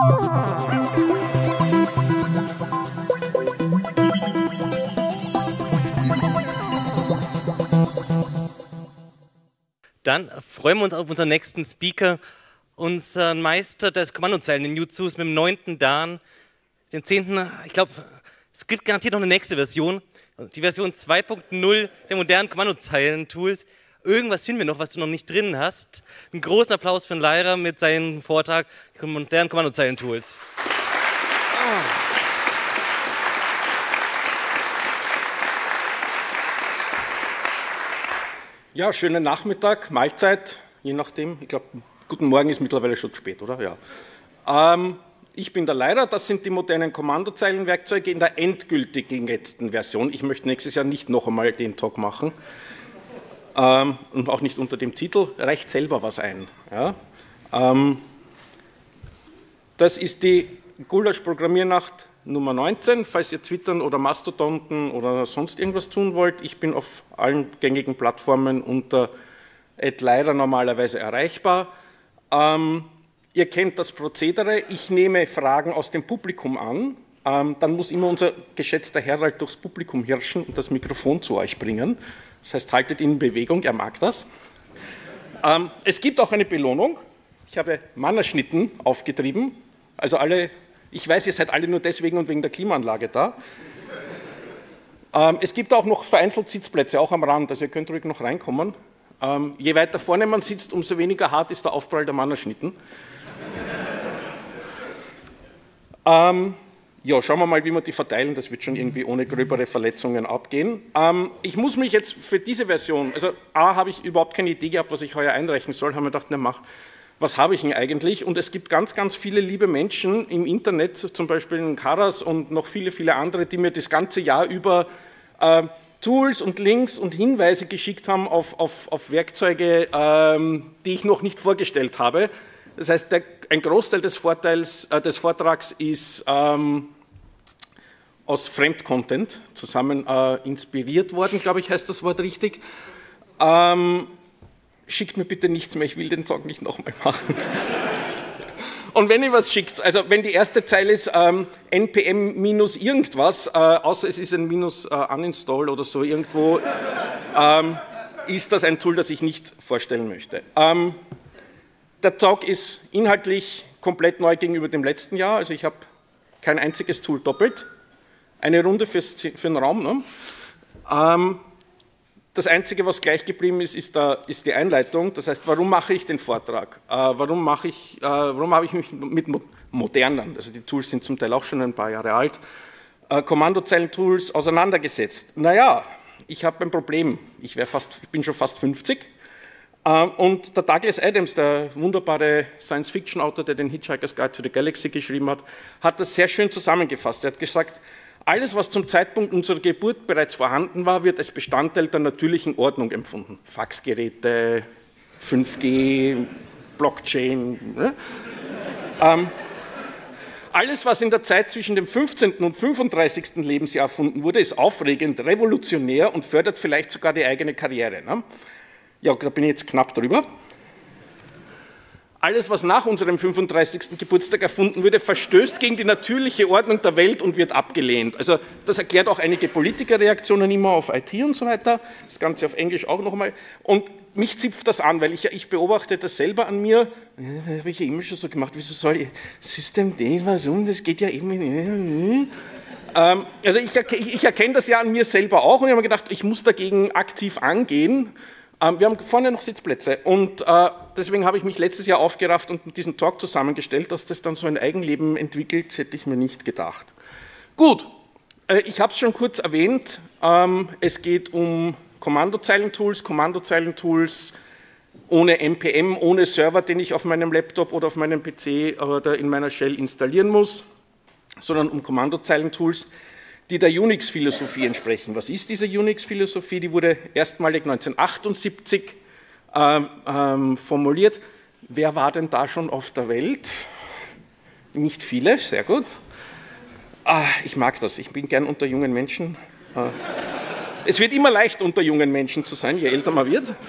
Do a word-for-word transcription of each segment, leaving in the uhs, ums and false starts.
Dann freuen wir uns auf unseren nächsten Speaker, unseren Meister des Kommandozeilen in Jutsus mit dem neunten Dan, den zehnten Ich glaube, es gibt garantiert noch eine nächste Version, die Version zwei Punkt null der modernen Kommandozeilen-Tools. Irgendwas finden wir noch, was du noch nicht drin hast. Einen großen Applaus für den Leira mit seinem Vortrag modernen Kommandozeilen-Tools. Ja, schönen Nachmittag, Mahlzeit, je nachdem. Ich glaube, guten Morgen ist mittlerweile schon spät, oder? Ja. Ähm, ich bin der Leira, das sind die modernen Kommandozeilenwerkzeuge in der endgültigen letzten Version. Ich möchte nächstes Jahr nicht noch einmal den Talk machen ähm, und auch nicht unter dem Titel, reicht selber was ein. Ja. Ähm, das ist die Gulasch-Programmiernacht Nummer neunzehn, falls ihr twittern oder Mastodonten oder sonst irgendwas tun wollt. Ich bin auf allen gängigen Plattformen unter @leira normalerweise erreichbar. Ähm, ihr kennt das Prozedere. Ich nehme Fragen aus dem Publikum an. Ähm, dann muss immer unser geschätzter Herald durchs Publikum hirschen und das Mikrofon zu euch bringen. Das heißt, haltet ihn in Bewegung, er mag das. Ähm, es gibt auch eine Belohnung. Ich habe Mannerschnitten aufgetrieben. Also alle... Ich weiß, ihr seid alle nur deswegen und wegen der Klimaanlage da. Ähm, es gibt auch noch vereinzelt Sitzplätze, auch am Rand, also ihr könnt ruhig noch reinkommen. Ähm, je weiter vorne man sitzt, umso weniger hart ist der Aufprall der Mannerschnitten. ähm, ja, schauen wir mal, wie wir die verteilen, das wird schon irgendwie ohne gröbere Verletzungen abgehen. Ähm, ich muss mich jetzt für diese Version, also A, habe ich überhaupt keine Idee gehabt, was ich heuer einreichen soll, habe mir gedacht, na mach. Was habe ich denn eigentlich? Und es gibt ganz, ganz viele liebe Menschen im Internet, zum Beispiel in Karas und noch viele, viele andere, die mir das ganze Jahr über äh, Tools und Links und Hinweise geschickt haben auf, auf, auf Werkzeuge, ähm, die ich noch nicht vorgestellt habe. Das heißt, der, ein Großteil des, Vorteils, äh, des Vortrags ist ähm, aus Fremdcontent zusammen äh, inspiriert worden, glaube ich, heißt das Wort richtig. Ähm, Schickt mir bitte nichts mehr, ich will den Talk nicht nochmal machen. Und wenn ihr was schickt, also wenn die erste Zeile ist ähm, npm minus irgendwas, äh, außer es ist ein minus äh, uninstall oder so irgendwo, ähm, ist das ein Tool, das ich nicht vorstellen möchte. Ähm, der Talk ist inhaltlich komplett neu gegenüber dem letzten Jahr, also ich habe kein einziges Tool doppelt. Eine Runde fürs, für den Raum. Ne? Ähm, Das Einzige, was gleich geblieben ist, ist, da, ist die Einleitung. Das heißt, warum mache ich den Vortrag? Äh, warum mache ich, äh, warum habe ich mich mit modernen, also die Tools sind zum Teil auch schon ein paar Jahre alt, äh, Kommandozeilen-Tools auseinandergesetzt? Naja, ich habe ein Problem. Ich, fast, ich bin schon fast fünfzig. Äh, und der Douglas Adams, der wunderbare Science-Fiction-Autor, der den Hitchhiker's Guide to the Galaxy geschrieben hat, hat das sehr schön zusammengefasst. Er hat gesagt, alles, was zum Zeitpunkt unserer Geburt bereits vorhanden war, wird als Bestandteil der natürlichen Ordnung empfunden. Faxgeräte, fünf G, Blockchain. Ne? ähm, alles, was in der Zeit zwischen dem fünfzehnten und fünfunddreißigsten Lebensjahr erfunden wurde, ist aufregend, revolutionär und fördert vielleicht sogar die eigene Karriere. Ne? Ja, da bin ich jetzt knapp drüber. Alles, was nach unserem fünfunddreißigsten Geburtstag erfunden wurde, verstößt gegen die natürliche Ordnung der Welt und wird abgelehnt. Also das erklärt auch einige Politikerreaktionen immer auf I T und so weiter, das Ganze auf Englisch auch nochmal. Und mich zipft das an, weil ich, ich beobachte das selber an mir. Das habe ich ja immer schon so gemacht, wieso soll ich, System D, warum, das geht ja eben... Ähm, also ich, ich, ich erkenne das ja an mir selber auch und ich habe mir gedacht, ich muss dagegen aktiv angehen. Wir haben vorne noch Sitzplätze und äh, deswegen habe ich mich letztes Jahr aufgerafft und diesen Talk zusammengestellt. Dass das dann so ein Eigenleben entwickelt, hätte ich mir nicht gedacht. Gut, äh, ich habe es schon kurz erwähnt. Ähm, es geht um Kommandozeilentools, Kommandozeilentools ohne N P M, ohne Server, den ich auf meinem Laptop oder auf meinem P C oder in meiner Shell installieren muss, sondern um Kommandozeilentools, die der Unix-Philosophie entsprechen. Was ist diese Unix-Philosophie? Die wurde erstmalig neunzehnhundertachtundsiebzig äh, ähm, formuliert. Wer war denn da schon auf der Welt? Nicht viele, sehr gut. Ah, ich mag das, ich bin gern unter jungen Menschen. Ah. Es wird immer leicht, unter jungen Menschen zu sein, je älter man wird.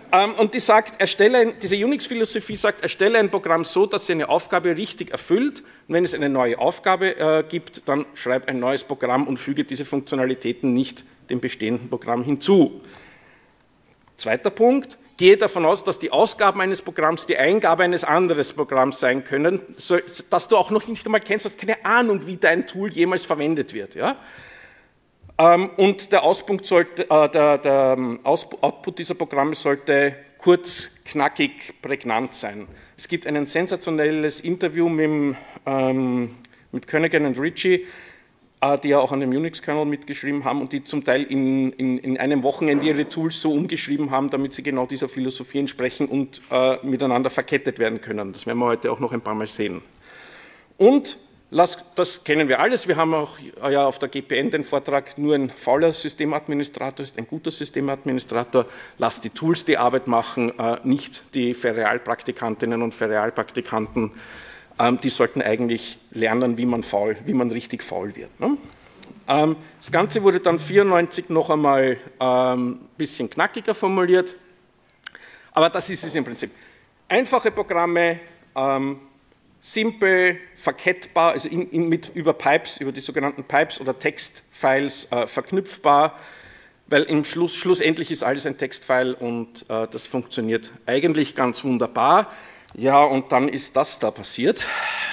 Ähm, und die sagt, erstelle ein, diese Unix-Philosophie sagt, erstelle ein Programm so, dass sie eine Aufgabe richtig erfüllt. Und wenn es eine neue Aufgabe äh, gibt, dann schreib ein neues Programm und füge diese Funktionalitäten nicht dem bestehenden Programm hinzu. Zweiter Punkt, gehe davon aus, dass die Ausgaben eines Programms die Eingabe eines anderen Programms sein können, so, dass du auch noch nicht einmal kennst, hast keine Ahnung, wie dein Tool jemals verwendet wird. Ja? Ähm, und der, Auspunkt sollte, äh, der, der Aus Output dieser Programme sollte kurz, knackig, prägnant sein. Es gibt ein sensationelles Interview mit, ähm, mit Königin und Ritchie, äh, die ja auch an dem Unix-Kernel mitgeschrieben haben und die zum Teil in, in, in einem Wochenende ihre Tools so umgeschrieben haben, damit sie genau dieser Philosophie entsprechen und äh, miteinander verkettet werden können. Das werden wir heute auch noch ein paar Mal sehen. Und das kennen wir alles, wir haben auch ja, auf der G P N den Vortrag, nur ein fauler Systemadministrator ist ein guter Systemadministrator, lasst die Tools die Arbeit machen, nicht die Ferialpraktikantinnen und Ferialpraktikanten, die sollten eigentlich lernen, wie man faul, wie man richtig faul wird. Das Ganze wurde dann neunzehnhundertvierundneunzig noch einmal ein bisschen knackiger formuliert, aber das ist es im Prinzip. Einfache Programme, simpel, verkettbar, also in, in, mit, über Pipes, über die sogenannten Pipes oder Textfiles äh, verknüpfbar, weil im Schluss, schlussendlich ist alles ein Textfile und äh, das funktioniert eigentlich ganz wunderbar. Ja, und dann ist das da passiert.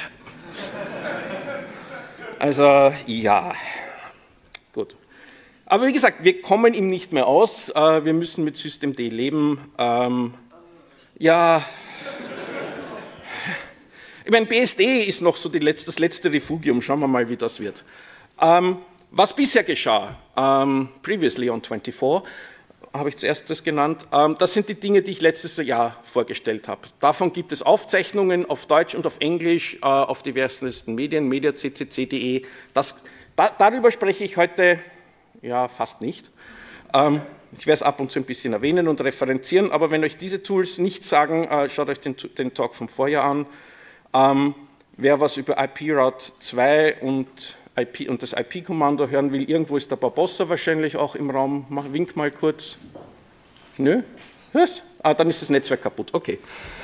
Also, ja, gut. Aber wie gesagt, wir kommen ihm nicht mehr aus, äh, wir müssen mit Systemd leben. Ähm, ja, ich meine, B S D ist noch so die letzte, das letzte Refugium, schauen wir mal, wie das wird. Ähm, was bisher geschah, ähm, previously on vierundzwanzig, habe ich zuerst das genannt, ähm, das sind die Dinge, die ich letztes Jahr vorgestellt habe. Davon gibt es Aufzeichnungen auf Deutsch und auf Englisch, äh, auf diversesten Medien, media c c c punkt d e. Das, da, darüber spreche ich heute ja fast nicht. Ähm, ich werde es ab und zu ein bisschen erwähnen und referenzieren, aber wenn euch diese Tools nichts sagen, äh, schaut euch den, den Talk vom Vorjahr an. Ähm, wer was über I P Route zwei und, I P, und das I P-Kommando hören will, irgendwo ist der Barbossa wahrscheinlich auch im Raum. Mach, wink mal kurz. Nö? Was? Ah, dann ist das Netzwerk kaputt. Okay.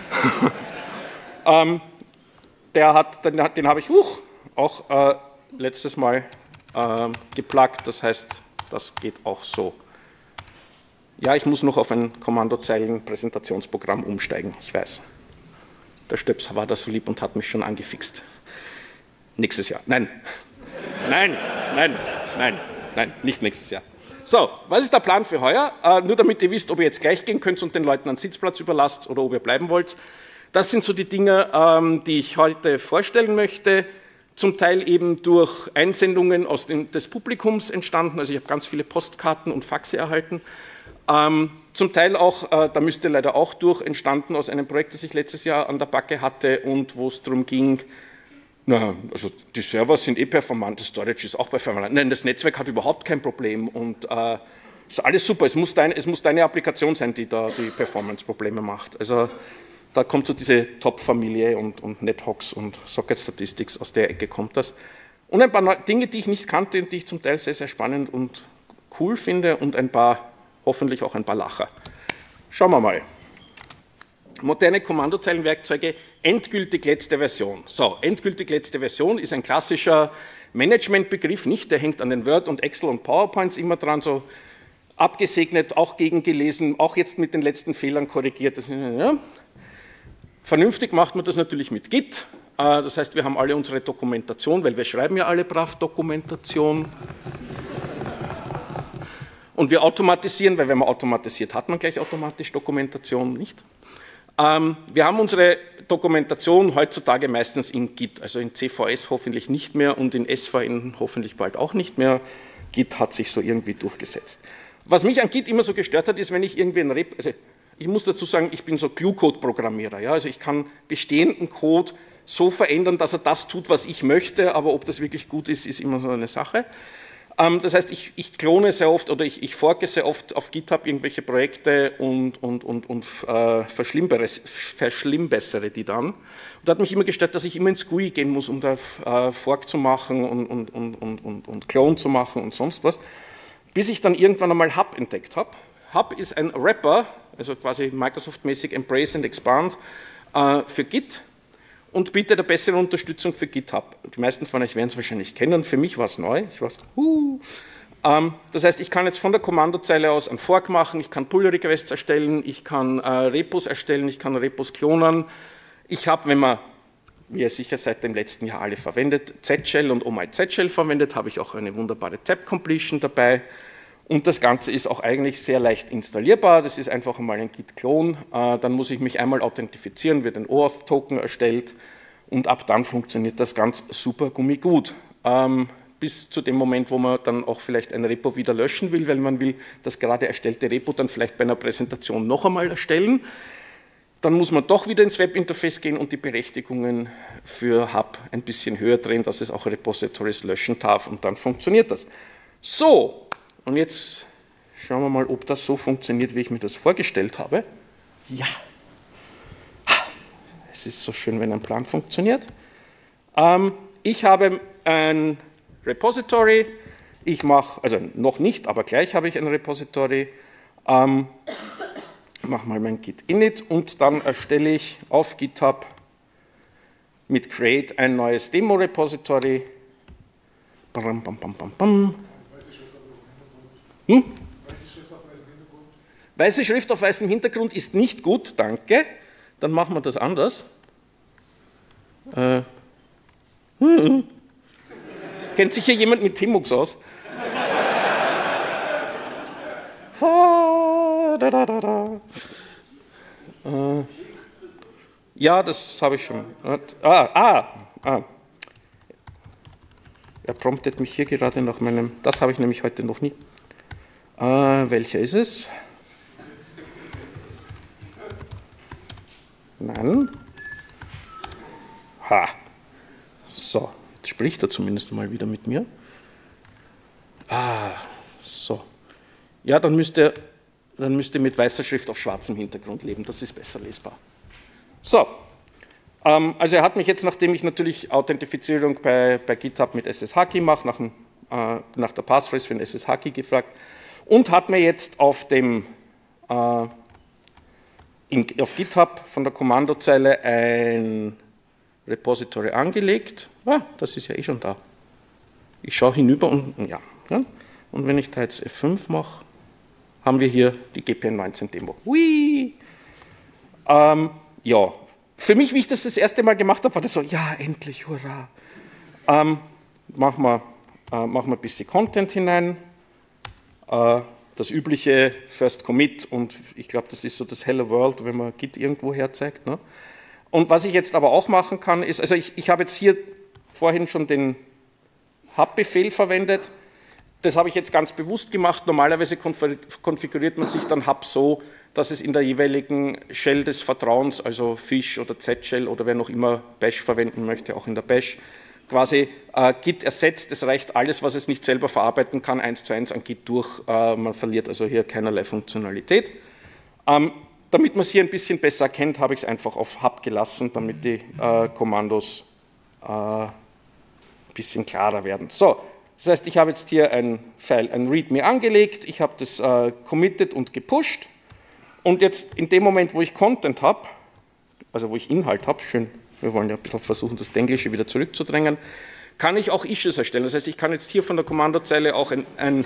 ähm, der hat, den, den habe ich huch, auch äh, letztes Mal äh, geplagt. Das heißt, das geht auch so. Ja, ich muss noch auf ein Kommandozeilen-Präsentationsprogramm umsteigen. Ich weiß. Der Stöps war da so lieb und hat mich schon angefixt. Nächstes Jahr. Nein. Nein, nein, nein, nein, nicht nächstes Jahr. So, was ist der Plan für heuer? Äh, nur damit ihr wisst, ob ihr jetzt gleich gehen könnt und den Leuten einen Sitzplatz überlasst oder ob ihr bleiben wollt. Das sind so die Dinge, ähm, die ich heute vorstellen möchte. Zum Teil eben durch Einsendungen aus dem, des Publikums entstanden. Also ich habe ganz viele Postkarten und Faxe erhalten. Ähm, zum Teil auch, äh, da müsst ihr leider auch durch, entstanden aus einem Projekt, das ich letztes Jahr an der Backe hatte und wo es darum ging, na, also die Server sind eh performant, das Storage ist auch performant, nein, das Netzwerk hat überhaupt kein Problem und äh, ist alles super, es muss, dein, es muss deine Applikation sein, die da die Performance-Probleme macht. Also da kommt so diese Top-Familie und, und NetHawks und Socket Statistics, aus der Ecke kommt das. Und ein paar Dinge, die ich nicht kannte und die ich zum Teil sehr, sehr spannend und cool finde und ein paar hoffentlich auch ein paar Lacher. Schauen wir mal. Moderne Kommandozeilenwerkzeuge, endgültig letzte Version. So, endgültig letzte Version ist ein klassischer Managementbegriff, nicht? Der hängt an den Word und Excel und PowerPoints immer dran, so abgesegnet, auch gegengelesen, auch jetzt mit den letzten Fehlern korrigiert. Ja. Vernünftig macht man das natürlich mit Git. Das heißt, wir haben alle unsere Dokumentation, weil wir schreiben ja alle brav Dokumentation. Und wir automatisieren, weil wenn man automatisiert, hat man gleich automatisch Dokumentation, nicht? Ähm, wir haben unsere Dokumentation heutzutage meistens in Git, also in C V S hoffentlich nicht mehr und in S V N hoffentlich bald auch nicht mehr. Git hat sich so irgendwie durchgesetzt. Was mich an Git immer so gestört hat, ist, wenn ich irgendwie ein Rep, also ich muss dazu sagen, ich bin so Glue-Code-Programmierer, ja? Also ich kann bestehenden Code so verändern, dass er das tut, was ich möchte, aber ob das wirklich gut ist, ist immer so eine Sache. Das heißt, ich, ich klone sehr oft oder ich, ich forke sehr oft auf GitHub irgendwelche Projekte und, und, und, und äh, verschlimmbessere die dann. Und da hat mich immer gestört, dass ich immer ins G U I gehen muss, um da äh, Fork zu machen und, und, und, und, und, und Clone zu machen und sonst was. Bis ich dann irgendwann einmal Hub entdeckt habe. Hub ist ein Wrapper, also quasi Microsoft-mäßig Embrace and Expand äh, für Git und bietet eine bessere Unterstützung für GitHub. Die meisten von euch werden es wahrscheinlich kennen, für mich war es neu. Ich weiß, uh. ähm, das heißt, ich kann jetzt von der Kommandozeile aus einen Fork machen, ich kann Pull-Requests erstellen, ich kann äh, Repos erstellen, ich kann Repos klonen. Ich habe, wenn man, wie ihr sicher seit dem letzten Jahr alle verwendet, Z-Shell und OMI-Z-Shell verwendet, habe ich auch eine wunderbare Tab-Completion dabei. Und das Ganze ist auch eigentlich sehr leicht installierbar. Das ist einfach einmal ein Git-Klon. Dann muss ich mich einmal authentifizieren, wird ein O Auth-Token erstellt und ab dann funktioniert das ganz super gummigut. Bis zu dem Moment, wo man dann auch vielleicht ein Repo wieder löschen will, weil man will das gerade erstellte Repo dann vielleicht bei einer Präsentation noch einmal erstellen. Dann muss man doch wieder ins Webinterface gehen und die Berechtigungen für Hub ein bisschen höher drehen, dass es auch Repositories löschen darf und dann funktioniert das. So. Und jetzt schauen wir mal, ob das so funktioniert, wie ich mir das vorgestellt habe. Ja, es ist so schön, wenn ein Plan funktioniert. Ähm, ich habe ein Repository, ich mache, also noch nicht, aber gleich habe ich ein Repository, ähm, mache mal mein Git init und dann erstelle ich auf GitHub mit create ein neues Demo-Repository. Bam, bam, bam, bam, bam. Hm? Weiße Schrift auf weißem Hintergrund. Weiße Schrift auf weißem Hintergrund ist nicht gut, danke. Dann machen wir das anders. Äh. Hm. Kennt sich hier jemand mit Tmux aus? da, da, da, da. Äh. Ja, das habe ich schon. Ah, ah, ah. Er promptet mich hier gerade nach meinem. Das habe ich nämlich heute noch nie. Äh, welcher ist es? Nein. Ha. So, jetzt spricht er zumindest mal wieder mit mir. Ah, so. Ja, dann müsste, dann müsste mit weißer Schrift auf schwarzem Hintergrund leben. Das ist besser lesbar. So. Ähm, also er hat mich jetzt, nachdem ich natürlich Authentifizierung bei, bei GitHub mit S S H Key mache, nach, dem, äh, nach der Passphrase für den S S H Key gefragt, und hat mir jetzt auf, dem, äh, in, auf GitHub von der Kommandozeile ein Repository angelegt. Ah, das ist ja eh schon da. Ich schaue hinüber und ja. ja. Und wenn ich da jetzt F fünf mache, haben wir hier die G P N neunzehn Demo. Hui! Ähm, ja, für mich, wie ich das das erste Mal gemacht habe, war das so, ja, endlich, hurra. Ähm, machen wir, äh, machen wir ein bisschen Content hinein. Das übliche First Commit und ich glaube, das ist so das Hello World, wenn man Git irgendwo herzeigt. Ne? Und was ich jetzt aber auch machen kann, ist, also ich, ich habe jetzt hier vorhin schon den Hub-Befehl verwendet, das habe ich jetzt ganz bewusst gemacht. Normalerweise konfiguriert man sich dann Hub so, dass es in der jeweiligen Shell des Vertrauens, also Fish oder Z-Shell oder wer noch immer Bash verwenden möchte, auch in der Bash, quasi äh, Git ersetzt, es reicht alles, was es nicht selber verarbeiten kann, eins zu eins an Git durch, äh, man verliert also hier keinerlei Funktionalität. Ähm, damit man es hier ein bisschen besser erkennt, habe ich es einfach auf Hub gelassen, damit die äh, Kommandos äh, ein bisschen klarer werden. So, das heißt, ich habe jetzt hier ein File, ein README angelegt, ich habe das äh, committed und gepusht und jetzt in dem Moment, wo ich Content habe, also wo ich Inhalt habe, schön, wir wollen ja ein bisschen versuchen, das Englische wieder zurückzudrängen, kann ich auch Issues erstellen. Das heißt, ich kann jetzt hier von der Kommandozeile auch ein, ein,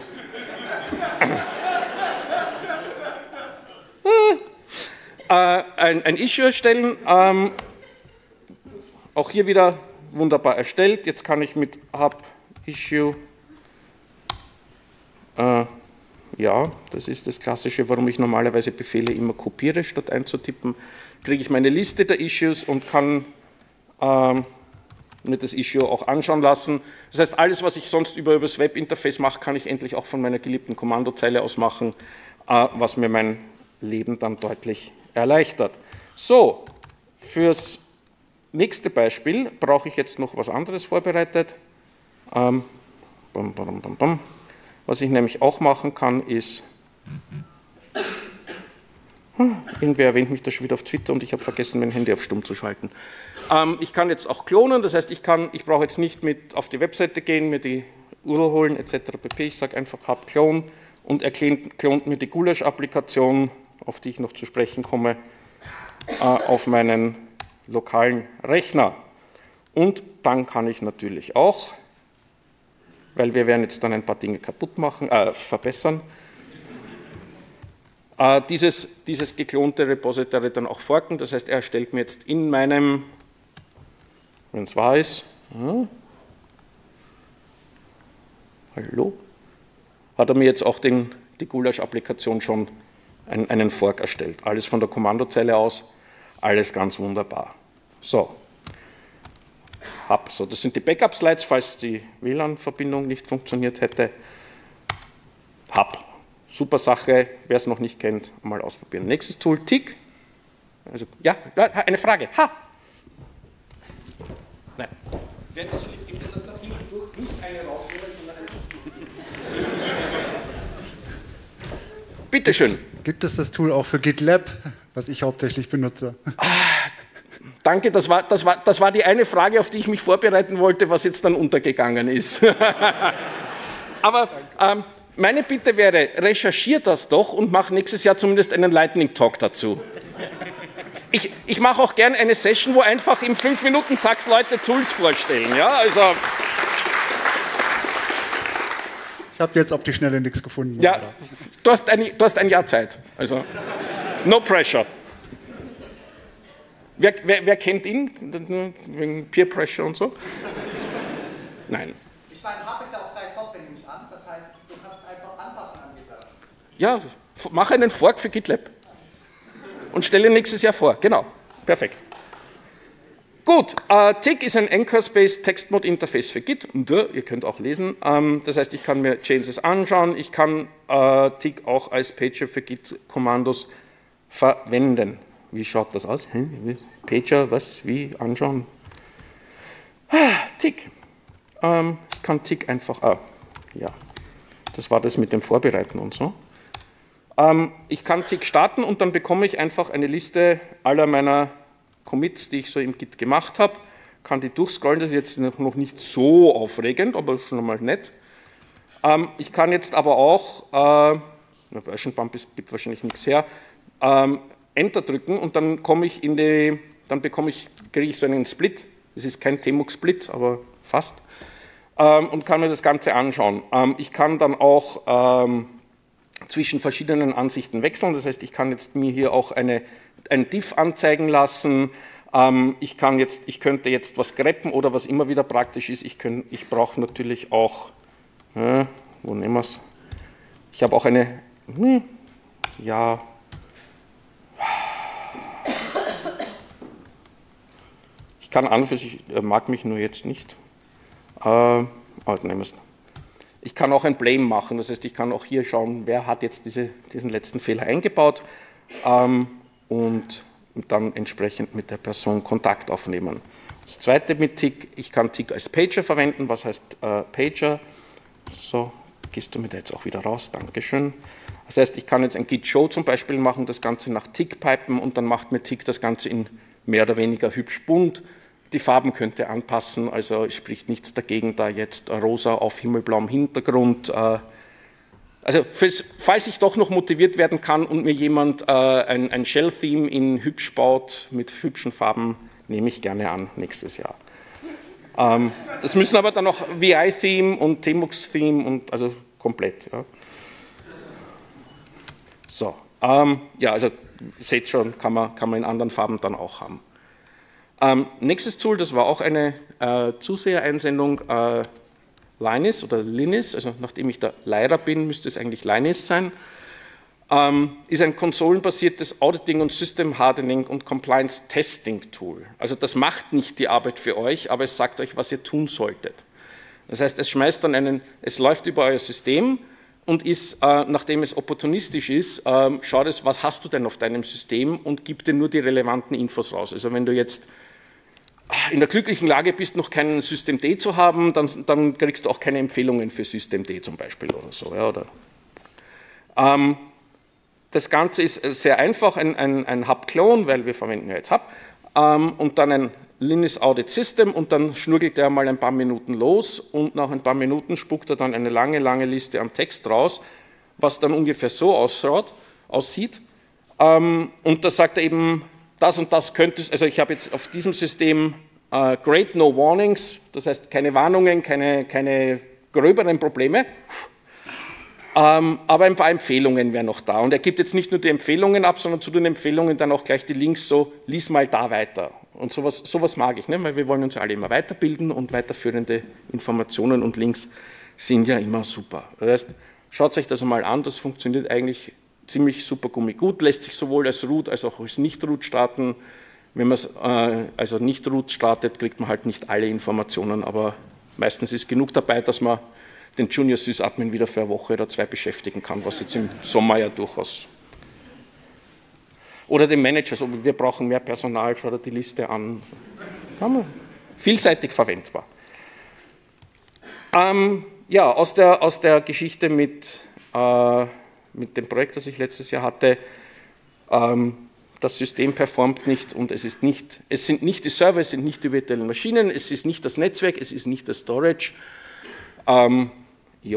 äh, ein, ein Issue erstellen. Ähm, auch hier wieder wunderbar erstellt. Jetzt kann ich mit Hub Issue, äh, ja, das ist das Klassische, warum ich normalerweise Befehle immer kopiere, statt einzutippen, kriege ich meine Liste der Issues und kann ähm, mir das Issue auch anschauen lassen. Das heißt, alles, was ich sonst über, über das Webinterface mache, kann ich endlich auch von meiner geliebten Kommandozeile aus machen, äh, was mir mein Leben dann deutlich erleichtert. So, fürs nächste Beispiel brauche ich jetzt noch was anderes vorbereitet. Ähm, bam, bam, bam, bam. Was ich nämlich auch machen kann, ist, hm, irgendwer erwähnt mich da schon wieder auf Twitter und ich habe vergessen, mein Handy auf Stumm zu schalten. Ähm, ich kann jetzt auch klonen, das heißt, ich, kann, ich brauche jetzt nicht mit auf die Webseite gehen, mir die U R L holen et cetera pp. Ich sage einfach Hub Clone und er klont, klont mir die Gulasch-Applikation auf die ich noch zu sprechen komme, äh, auf meinen lokalen Rechner. Und dann kann ich natürlich auch, weil wir werden jetzt dann ein paar Dinge kaputt machen, äh, verbessern, äh, dieses, dieses geklonte Repository dann auch forken. Das heißt, er erstellt mir jetzt in meinem, wenn es wahr ist, hm, hallo, hat er mir jetzt auch den, die Gulasch-Applikation schon einen, einen Fork erstellt. Alles von der Kommandozeile aus, alles ganz wunderbar. So, hab, so das sind die Backup-Slides, falls die W L A N-Verbindung nicht funktioniert hätte. Hab, super Sache, wer es noch nicht kennt, mal ausprobieren. Nächstes Tool, Tick. Also, ja, eine Frage. Ha! Nein. Wäre das so lieb, gibt es das da durch nicht eine rausnehmen, sondern eine. Bitte schön. Gibt es das Tool auch für GitLab, was ich hauptsächlich benutze? Ah, danke, das war, das, war, das war die eine Frage, auf die ich mich vorbereiten wollte, was jetzt dann untergegangen ist. Aber ähm, meine Bitte wäre, recherchier das doch und mach nächstes Jahr zumindest einen Lightning Talk dazu. Ich, ich mache auch gerne eine Session, wo einfach im fünf Minuten Takt Leute Tools vorstellen. Ja, also ich habe jetzt auf die Schnelle nichts gefunden. Ja, du hast, ein, du hast ein Jahr Zeit. Also, no pressure. Wer, wer, wer kennt ihn? Wegen Peer Pressure und so? Nein. Ich meine, Hub ist ja auch Teil Software, nehme ich an. Das heißt, du kannst es einfach anpassen an GitLab. Ja, mach einen Fork für GitLab. Und stelle nächstes Jahr vor. Genau. Perfekt. Gut, äh, Tick ist ein Anchor-Space Text-Mode-Interface für Git. Und, äh, ihr könnt auch lesen. Ähm, das heißt, ich kann mir Changes anschauen. Ich kann äh, Tick auch als Pager für Git-Kommandos verwenden. Wie schaut das aus? Hm? Pager, was, wie, anschauen? Ah, Tick. Ähm, ich kann Tick einfach, ah, ja, das war das mit dem Vorbereiten und so. Ähm, ich kann Tick starten und dann bekomme ich einfach eine Liste aller meiner Commits, die ich so im Git gemacht habe. Kann die durchscrollen, das ist jetzt noch nicht so aufregend, aber schon einmal nett. Ähm, ich kann jetzt aber auch, äh, Version Bump gibt wahrscheinlich nichts her, ähm, Enter drücken und dann komme ich in die, dann bekomme ich, kriege ich so einen Split. Das ist kein Tmux-Split, aber fast. Ähm, und kann mir das Ganze anschauen. Ähm, ich kann dann auch ähm, zwischen verschiedenen Ansichten wechseln. Das heißt, ich kann jetzt mir hier auch eine, ein Diff anzeigen lassen. Ähm, ich, kann jetzt, ich könnte jetzt was greppen oder was immer wieder praktisch ist. Ich, könnt, ich brauche natürlich auch, äh, wo nehmen wir es? Ich habe auch eine, hm, ja, ich kann an und für sich, er mag mich nur jetzt nicht. Äh, oh, nehmen wir es. Ich kann auch ein Blame machen, das heißt, ich kann auch hier schauen, wer hat jetzt diese, diesen letzten Fehler eingebaut ähm, und dann entsprechend mit der Person Kontakt aufnehmen. Das zweite mit Tick, ich kann Tick als Pager verwenden. Was heißt äh, Pager? So, gehst du mir da jetzt auch wieder raus, Dankeschön. Das heißt, ich kann jetzt ein Git-Show zum Beispiel machen, das Ganze nach Tick pipen und dann macht mir Tick das Ganze in mehr oder weniger hübsch bunt. Die Farben könnt ihr anpassen, also es spricht nichts dagegen, da jetzt rosa auf himmelblauem Hintergrund. Äh, also falls, falls ich doch noch motiviert werden kann und mir jemand äh, ein, ein Shell-Theme in hübsch baut mit hübschen Farben, nehme ich gerne an nächstes Jahr. Ähm, das müssen aber dann noch V I-Theme und Tmux-Theme und also komplett. Ja. So, ähm, ja, also seht schon, kann man, kann man in anderen Farben dann auch haben. Ähm, nächstes Tool, das war auch eine äh, Zusehereinsendung, äh, Linus oder Linus, also nachdem ich der Lehrer bin, müsste es eigentlich Linus sein, ähm, ist ein konsolenbasiertes Auditing und System Hardening und Compliance Testing Tool. Also das macht nicht die Arbeit für euch, aber es sagt euch, was ihr tun solltet. Das heißt, es schmeißt dann einen, es läuft über euer System und ist, äh, nachdem es opportunistisch ist, äh, schaut es, was hast du denn auf deinem System und gibt dir nur die relevanten Infos raus. Also wenn du jetzt in der glücklichen Lage bist, noch keinen Systemd zu haben, dann, dann kriegst du auch keine Empfehlungen für Systemd zum Beispiel oder so. Ja, oder, ähm, das Ganze ist sehr einfach, ein, ein, ein Hub-Clone, weil wir verwenden ja jetzt Hub, ähm, und dann ein Linus Audit System und dann schnurgelt er mal ein paar Minuten los und nach ein paar Minuten spuckt er dann eine lange, lange Liste an Text raus, was dann ungefähr so ausschaut, aussieht. Ähm, und da sagt er eben, das und das könnte, also ich habe jetzt auf diesem System uh, Great No Warnings, das heißt keine Warnungen, keine, keine gröberen Probleme, ähm, aber ein paar Empfehlungen wären noch da. Und er gibt jetzt nicht nur die Empfehlungen ab, sondern zu den Empfehlungen dann auch gleich die Links so, lies mal da weiter. Und sowas, sowas mag ich, ne? Weil wir wollen uns alle immer weiterbilden und weiterführende Informationen und Links sind ja immer super. Das heißt, schaut euch das einmal an, das funktioniert eigentlich ziemlich super gut, lässt sich sowohl als Root als auch als Nicht-Root starten. Wenn man es äh, also Nicht-Root startet, kriegt man halt nicht alle Informationen, aber meistens ist genug dabei, dass man den Junior Sys-Admin wieder für eine Woche oder zwei beschäftigen kann, was jetzt im Sommer ja durchaus. Oder den Manager, so, wir brauchen mehr Personal, schaut er die Liste an. Vielseitig verwendbar. Ähm, ja, aus der, aus der Geschichte mit äh, mit dem Projekt, das ich letztes Jahr hatte, ähm, das System performt nicht und es ist nicht, es sind nicht die Server, es sind nicht die virtuellen Maschinen, es ist nicht das Netzwerk, es ist nicht das Storage. Ähm, ja,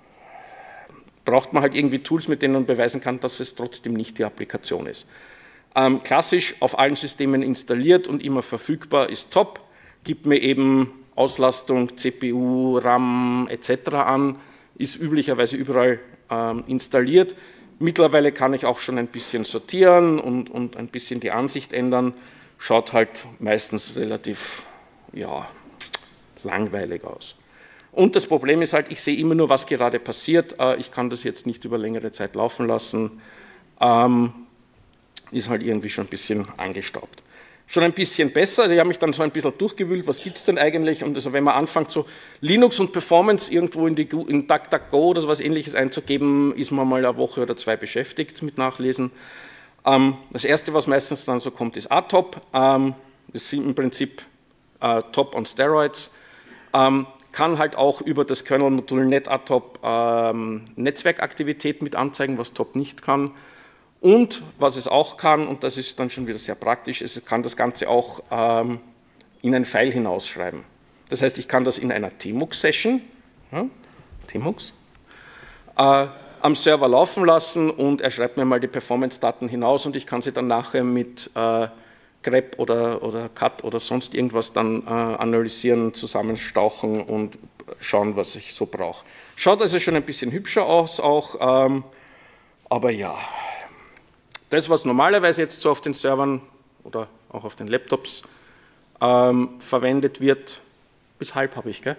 braucht man halt irgendwie Tools, mit denen man beweisen kann, dass es trotzdem nicht die Applikation ist. Ähm, klassisch auf allen Systemen installiert und immer verfügbar ist top, gibt mir eben Auslastung, C P U, RAM et cetera an, ist üblicherweise überall ähm, installiert. Mittlerweile kann ich auch schon ein bisschen sortieren und, und ein bisschen die Ansicht ändern. Schaut halt meistens relativ ja, langweilig aus. Und das Problem ist halt, ich sehe immer nur, was gerade passiert. Äh, ich kann das jetzt nicht über längere Zeit laufen lassen. Ähm, ist halt irgendwie schon ein bisschen angestaubt. Schon ein bisschen besser, also ich habe mich dann so ein bisschen durchgewühlt, was gibt es denn eigentlich? Und also wenn man anfängt, so Linux und Performance irgendwo in, die, in DuckDuckGo oder so was Ähnliches einzugeben, ist man mal eine Woche oder zwei beschäftigt mit Nachlesen. Ähm, das Erste, was meistens dann so kommt, ist A T O P. Ähm, das sind im Prinzip äh, Top on Steroids. Ähm, kann halt auch über das Kernel-Modul NetAtop ähm, Netzwerkaktivität mit anzeigen, was Top nicht kann. Und was es auch kann, und das ist dann schon wieder sehr praktisch, es kann das Ganze auch ähm, in ein File hinausschreiben. Das heißt, ich kann das in einer T MUX-Session, ja, T MUX, äh, am Server laufen lassen und er schreibt mir mal die Performance-Daten hinaus und ich kann sie dann nachher mit äh, grep oder, oder cat oder sonst irgendwas dann äh, analysieren, zusammenstauchen und schauen, was ich so brauche. Schaut also schon ein bisschen hübscher aus auch, ähm, aber ja. Das, was normalerweise jetzt so auf den Servern oder auch auf den Laptops ähm, verwendet wird, bis halb habe ich, gell?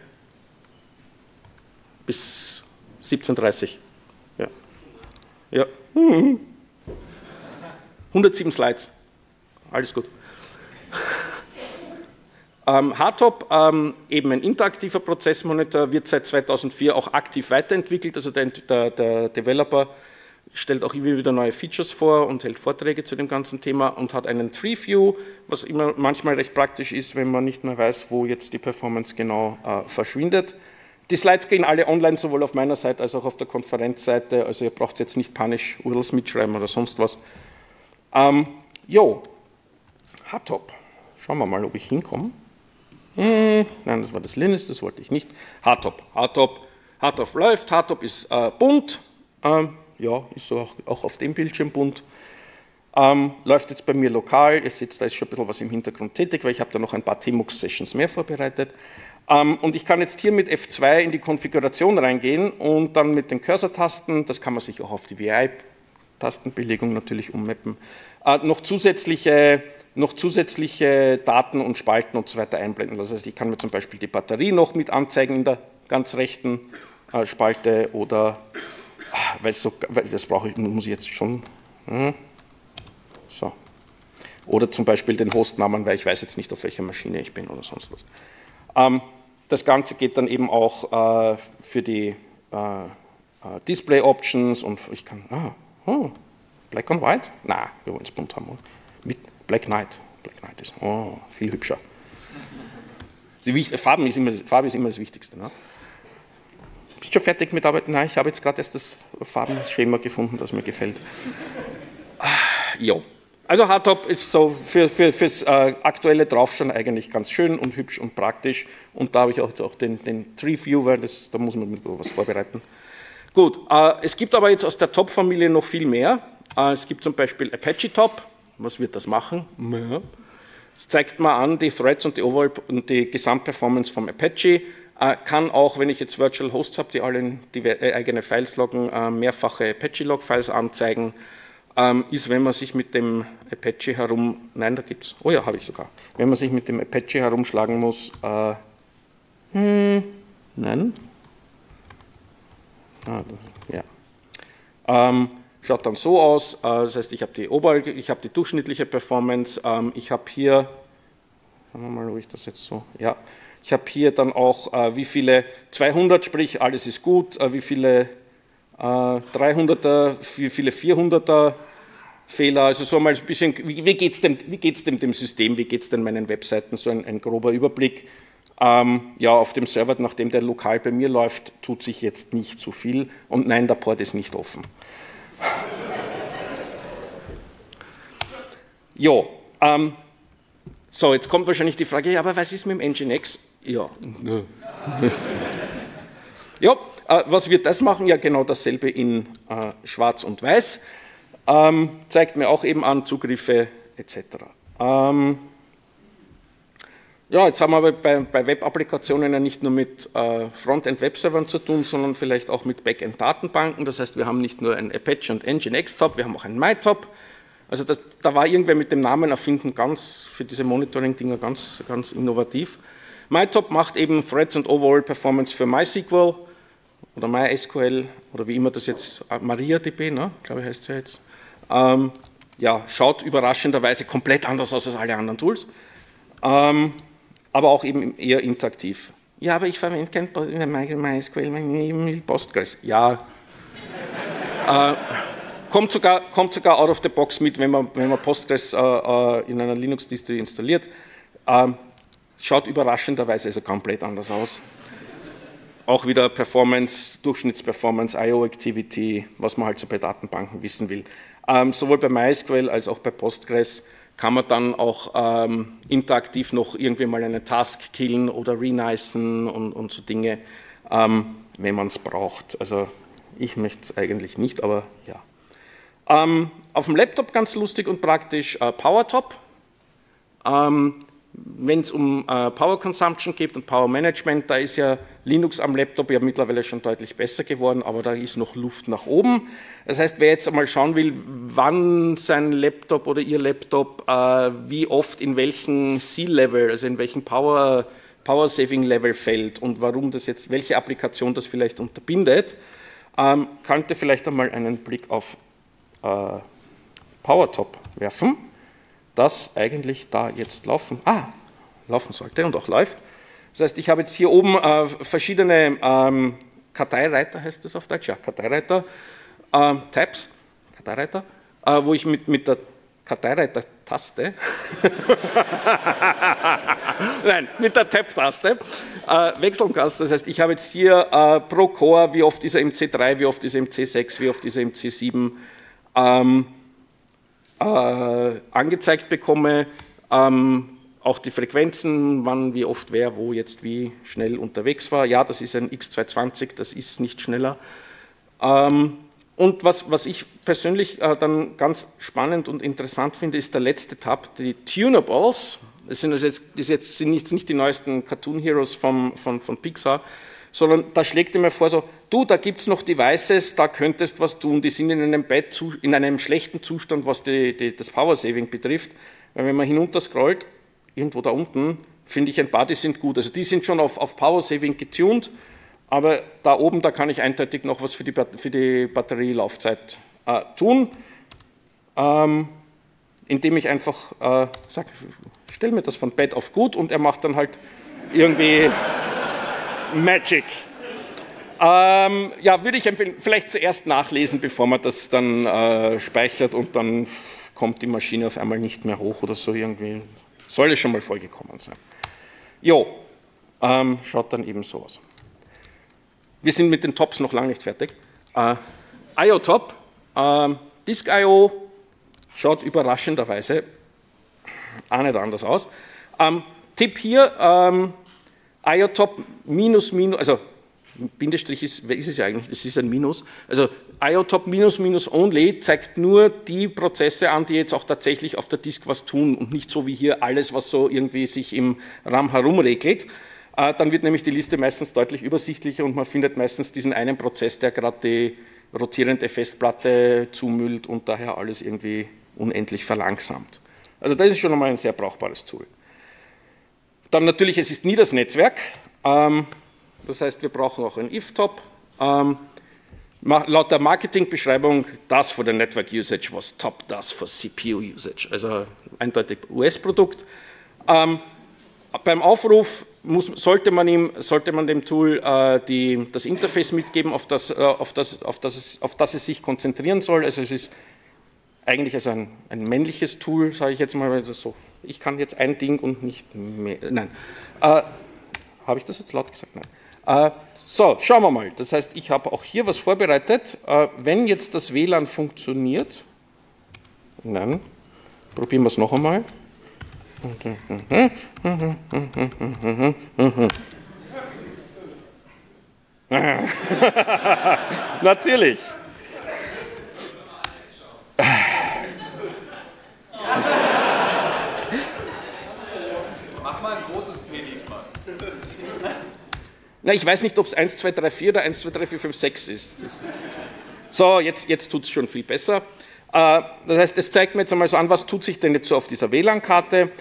Bis siebzehn Uhr dreißig. Ja. Ja. Mhm. hundertsieben Slides. Alles gut. ähm, H T O P, ähm, eben ein interaktiver Prozessmonitor, wird seit zweitausendvier auch aktiv weiterentwickelt, also der, der, der Developer stellt auch immer wieder neue Features vor und hält Vorträge zu dem ganzen Thema und hat einen Tree View, was immer manchmal recht praktisch ist, wenn man nicht mehr weiß, wo jetzt die Performance genau äh, verschwindet. Die Slides gehen alle online, sowohl auf meiner Seite als auch auf der Konferenzseite, also ihr braucht jetzt nicht panisch U R Ls mitschreiben oder sonst was. Ähm, jo, H T O P, schauen wir mal, ob ich hinkomme. Hm, nein, das war das Linux, das wollte ich nicht. H T O P, H T O P, H T O P läuft, H T O P ist äh, bunt. Ähm, Ja, ist so auch, auch auf dem Bildschirm bunt. Ähm, läuft jetzt bei mir lokal, ihr seht, da ist schon ein bisschen was im Hintergrund tätig, weil ich habe da noch ein paar T MUX-Sessions mehr vorbereitet. Ähm, und ich kann jetzt hier mit F zwei in die Konfiguration reingehen und dann mit den Cursor-Tasten, das kann man sich auch auf die V I-Tastenbelegung natürlich ummappen, äh, noch, zusätzliche, noch zusätzliche Daten und Spalten und so weiter einblenden. Das heißt, ich kann mir zum Beispiel die Batterie noch mit anzeigen in der ganz rechten äh, Spalte oder Weil so, weil das brauche ich, muss ich jetzt schon. So. Oder zum Beispiel den Hostnamen, weil ich weiß jetzt nicht, auf welcher Maschine ich bin oder sonst was. Ähm, das Ganze geht dann eben auch äh, für die äh, Display Options und ich kann. Ah, oh, Black and White? Na, wir wollen es bunt haben. Mit Black Knight. Black Knight ist oh, viel hübscher. Die Farben ist immer, Farbe ist immer das Wichtigste. Ne? Bist du schon fertig mit Arbeiten? Nein, ich habe jetzt gerade erst das Farbenschema gefunden, das mir gefällt. Ah, jo. Also H T O P ist so für, für, fürs äh, aktuelle Draufschauen eigentlich ganz schön und hübsch und praktisch. Und da habe ich auch, auch den, den Tree View, weil das, da muss man mit was vorbereiten. Gut, äh, es gibt aber jetzt aus der Top-Familie noch viel mehr. Äh, es gibt zum Beispiel Apache Top. Was wird das machen? Ja. Das zeigt mal an die Threads und die Overall und die Gesamtperformance vom Apache. Äh, kann auch, wenn ich jetzt Virtual Hosts habe, die alle die äh, eigene Files loggen, äh, mehrfache Apache-Log-Files anzeigen. Ähm, ist, wenn man sich mit dem Apache herum, nein, da gibt es, oh ja, habe ich sogar, wenn man sich mit dem Apache herumschlagen muss, äh, hm, nein, ah, ja, ähm, schaut dann so aus, äh, das heißt, ich habe die Ober, ich habe die durchschnittliche Performance, ähm, ich habe hier, schauen wir mal, wo ich das jetzt so, ja, ich habe hier dann auch, äh, wie viele zweihundert, sprich, alles ist gut, äh, wie viele äh, dreihunderter, wie viele vierhunderter Fehler, also so mal ein bisschen, wie, wie geht es dem, wie geht's dem, dem System, wie geht es denn meinen Webseiten, so ein, ein grober Überblick. Ähm, ja, auf dem Server, nachdem der lokal bei mir läuft, tut sich jetzt nicht so viel und nein, der Port ist nicht offen. Jo, ähm, so, jetzt kommt wahrscheinlich die Frage, ja, aber was ist mit dem Nginx? Ja, ja, äh, was wird das machen? Ja, genau dasselbe in äh, Schwarz und Weiß. Ähm, zeigt mir auch eben an Zugriffe et cetera. Ähm, ja, jetzt haben wir aber bei, bei Web-Applikationen ja nicht nur mit äh, Frontend-Webservern zu tun, sondern vielleicht auch mit Backend-Datenbanken. Das heißt, wir haben nicht nur ein Apache und Nginx-Top, wir haben auch ein MyTop. Also das, da war irgendwer mit dem Namen erfinden ganz für diese Monitoring-Dinger ganz, ganz innovativ. MyTop macht eben Threads und Overall Performance für MySQL oder MySQL oder wie immer das jetzt, MariaDB, ne, glaube ich heißt es ja jetzt. Ähm, ja, schaut überraschenderweise komplett anders aus als alle anderen Tools, ähm, aber auch eben eher interaktiv. Ja, aber ich verwende kein MySQL, Postgres. Ja, äh, kommt, sogar, kommt sogar out of the box mit, wenn man, wenn man Postgres äh, in einer Linux-Distro installiert. Ähm, schaut überraschenderweise also komplett anders aus. Auch wieder Performance, Durchschnittsperformance, I O-Activity, was man halt so bei Datenbanken wissen will. Ähm, sowohl bei MySQL als auch bei Postgres kann man dann auch ähm, interaktiv noch irgendwie mal eine Task killen oder renicen und, und so Dinge, ähm, wenn man es braucht. Also ich möchte es eigentlich nicht, aber ja. Ähm, auf dem Laptop ganz lustig und praktisch äh, PowerTop. Ähm, Wenn es um äh, Power Consumption geht und Power Management, da ist ja Linux am Laptop ja mittlerweile schon deutlich besser geworden, aber da ist noch Luft nach oben. Das heißt, wer jetzt einmal schauen will, wann sein Laptop oder Ihr Laptop äh, wie oft in welchen C-Level, also in welchem Power, Power Saving Level fällt und warum das jetzt, welche Applikation das vielleicht unterbindet, ähm, könnte vielleicht einmal einen Blick auf äh, PowerTop werfen, das eigentlich da jetzt laufen, ah, laufen sollte und auch läuft. Das heißt, ich habe jetzt hier oben äh, verschiedene ähm, Karteireiter, heißt das auf Deutsch? Ja, Karteireiter, äh, Tabs, Karteireiter, äh, wo ich mit, mit der Karteireiter-Taste, nein, mit der Tab-Taste äh, wechseln kann. Das heißt, ich habe jetzt hier äh, pro Core, wie oft ist er im C drei, wie oft ist er im C sechs, wie oft ist er im C sieben, ähm, Äh, angezeigt bekomme, ähm, auch die Frequenzen, wann, wie oft, wer, wo, jetzt wie schnell unterwegs war. Ja, das ist ein X zweihundertzwanzig, das ist nicht schneller. Ähm, und was, was ich persönlich äh, dann ganz spannend und interessant finde, ist der letzte Tab, die Tunables. Das sind, also jetzt, das jetzt, sind jetzt nicht die neuesten Cartoon Heroes vom, von, von Pixar, sondern da schlägt er mir vor, so, du, da gibt es noch Devices, da könntest was tun, die sind in einem, Bad, in einem schlechten Zustand, was die, die, das Power Saving betrifft, weil wenn man hinunter scrollt, irgendwo da unten, finde ich ein paar, die sind gut, also die sind schon auf, auf Power Saving getuned, aber da oben, da kann ich eindeutig noch was für die, für die Batterielaufzeit äh, tun, ähm, indem ich einfach äh, sage, stell mir das von Bad auf gut und er macht dann halt irgendwie Magic. Ähm, ja, würde ich empfehlen, vielleicht zuerst nachlesen, bevor man das dann äh, speichert und dann kommt die Maschine auf einmal nicht mehr hoch oder so irgendwie. Soll es schon mal vorgekommen sein. Jo, ähm, schaut dann eben so aus. Wir sind mit den Tops noch lange nicht fertig. Äh, I O-Top, äh, Disk I O schaut überraschenderweise auch nicht anders aus. Ähm, Tipp hier, ähm, I O-Top minus minus, also Bindestrich ist, wer ist es ja eigentlich? Das ist ein Minus. Also I O Top minus minus only zeigt nur die Prozesse an, die jetzt auch tatsächlich auf der Disk was tun und nicht so wie hier alles, was so irgendwie sich im RAM herumregelt. Äh, dann wird nämlich die Liste meistens deutlich übersichtlicher und man findet meistens diesen einen Prozess, der gerade die rotierende Festplatte zumüllt und daher alles irgendwie unendlich verlangsamt. Also das ist schon einmal ein sehr brauchbares Tool. Dann natürlich, es ist nie das Netzwerk. Ähm, das heißt, wir brauchen auch ein If-Top. Ähm, laut der Marketingbeschreibung, das for the Network Usage, was Top does for C P U Usage. Also eindeutig U S-Produkt. Ähm, beim Aufruf muss, sollte, man ihm, sollte man dem Tool äh, die, das Interface mitgeben, auf das, äh, auf, das, auf, das es, auf das es sich konzentrieren soll. Also es ist eigentlich also ein, ein männliches Tool, sage ich jetzt mal. Also so, ich kann jetzt ein Ding und nicht mehr. Nein. Äh, habe ich das jetzt laut gesagt? Nein. Äh, so, schauen wir mal. Das heißt, ich habe auch hier was vorbereitet. Äh, wenn jetzt das W L A N funktioniert, nein, probieren wir es noch einmal. Natürlich. Mach mal ein großes Penis, Mann. Na, ich weiß nicht, ob es eins, zwei, drei, vier oder eins, zwei, drei, vier, fünf, sechs ist. So, jetzt, jetzt tut es schon viel besser. Das heißt, es zeigt mir jetzt einmal so an, was tut sich denn jetzt so auf dieser W L A N-Karte.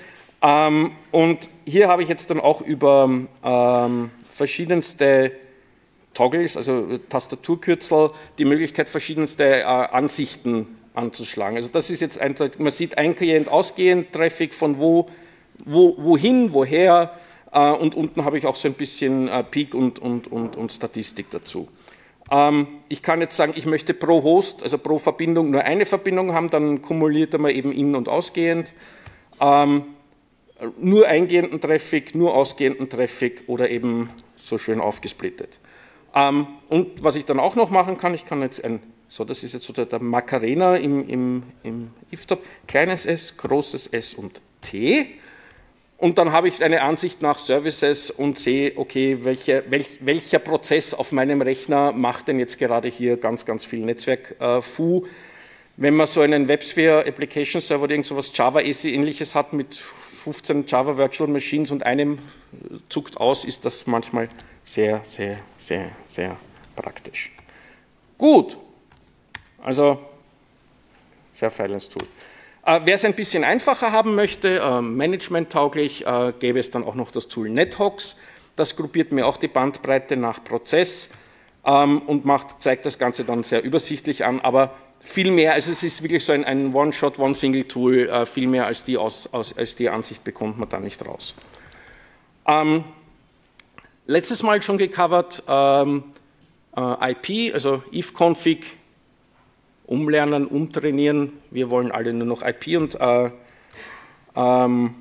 Und hier habe ich jetzt dann auch über ähm, verschiedenste Toggles, also Tastaturkürzel, die Möglichkeit, verschiedenste äh, Ansichten anzuschlagen. Also das ist jetzt eindeutig, man sieht eingehend, ausgehend Traffic von wo, wo, wohin, woher äh, und unten habe ich auch so ein bisschen äh, Peak und, und, und, und Statistik dazu. Ähm, ich kann jetzt sagen, ich möchte pro Host, also pro Verbindung nur eine Verbindung haben, dann kumuliert er mal eben in- und ausgehend. Ähm, nur eingehenden Traffic, nur ausgehenden Traffic oder eben so schön aufgesplittet. Ähm, und was ich dann auch noch machen kann, ich kann jetzt ein, so das ist jetzt so der, der Macarena im, im, im If-Top, kleines s, großes S und T. Und dann habe ich eine Ansicht nach Services und sehe, okay, welche, welch, welcher Prozess auf meinem Rechner macht denn jetzt gerade hier ganz, ganz viel Netzwerk-Fu. Äh, Wenn man so einen WebSphere Application Server oder irgend sowas Java A C ähnliches hat mit fünfzehn Java Virtual Machines und einem zuckt aus, ist das manchmal sehr, sehr, sehr, sehr praktisch. Gut, also sehr feines Tool. Äh, wer es ein bisschen einfacher haben möchte, äh, managementtauglich, äh, gäbe es dann auch noch das Tool NetHawks. Das gruppiert mir auch die Bandbreite nach Prozess ähm, und macht, zeigt das Ganze dann sehr übersichtlich an, aber viel mehr, also es ist wirklich so ein, ein One-Shot, One-Single-Tool, äh, viel mehr als die, aus, aus, als die Ansicht bekommt man da nicht raus. Ähm, letztes Mal schon gecovert, ähm, äh, I P, also if-config, umlernen, umtrainieren, wir wollen alle nur noch I P und äh, ähm,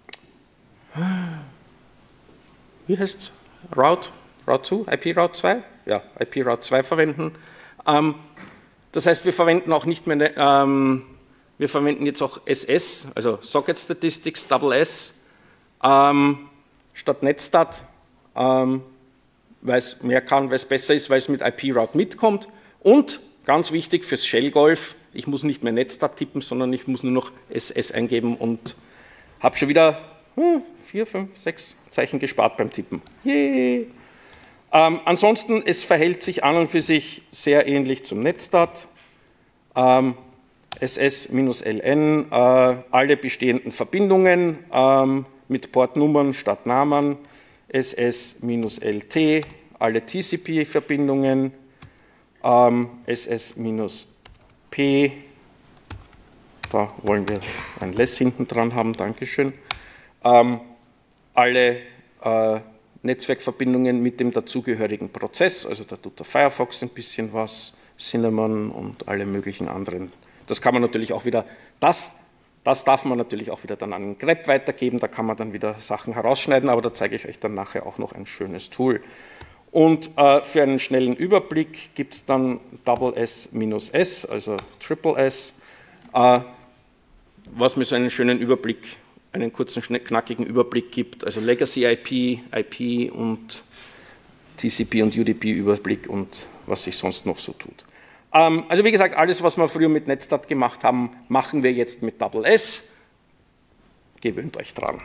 wie heißt es? Route, Route zwei, I P Route zwei? Ja, I P Route zwei verwenden. Ähm, Das heißt, wir verwenden auch nicht mehr, ähm, wir verwenden jetzt auch S S, also Socket Statistics, Double S, ähm, statt Netstat, ähm, weil es mehr kann, weil es besser ist, weil es mit I P Route mitkommt. Und ganz wichtig fürs Shell-Golf, ich muss nicht mehr Netstat tippen, sondern ich muss nur noch S S eingeben und habe schon wieder hm, vier, fünf, sechs Zeichen gespart beim Tippen. Yay. Ähm, ansonsten, es verhält sich an und für sich sehr ähnlich zum Netstat. Ähm, S S-L N, äh, alle bestehenden Verbindungen ähm, mit Portnummern statt Namen, S S-L T, alle T C P-Verbindungen, ähm, S S-P, da wollen wir ein Less hinten dran haben, Dankeschön, ähm, alle äh, Netzwerkverbindungen mit dem dazugehörigen Prozess, also da tut der Firefox ein bisschen was, Cinnamon und alle möglichen anderen. Das kann man natürlich auch wieder, das, das darf man natürlich auch wieder dann an den grep weitergeben, da kann man dann wieder Sachen herausschneiden, aber da zeige ich euch dann nachher auch noch ein schönes Tool. Und äh, für einen schnellen Überblick gibt es dann Double S minus S, also Triple S, äh, was mir so einen schönen Überblick einen kurzen, knackigen Überblick gibt, also Legacy I P, I P und T C P und U D P-Überblick und was sich sonst noch so tut. Ähm, also wie gesagt, alles, was wir früher mit Netstat gemacht haben, machen wir jetzt mit Double S. Gewöhnt euch dran.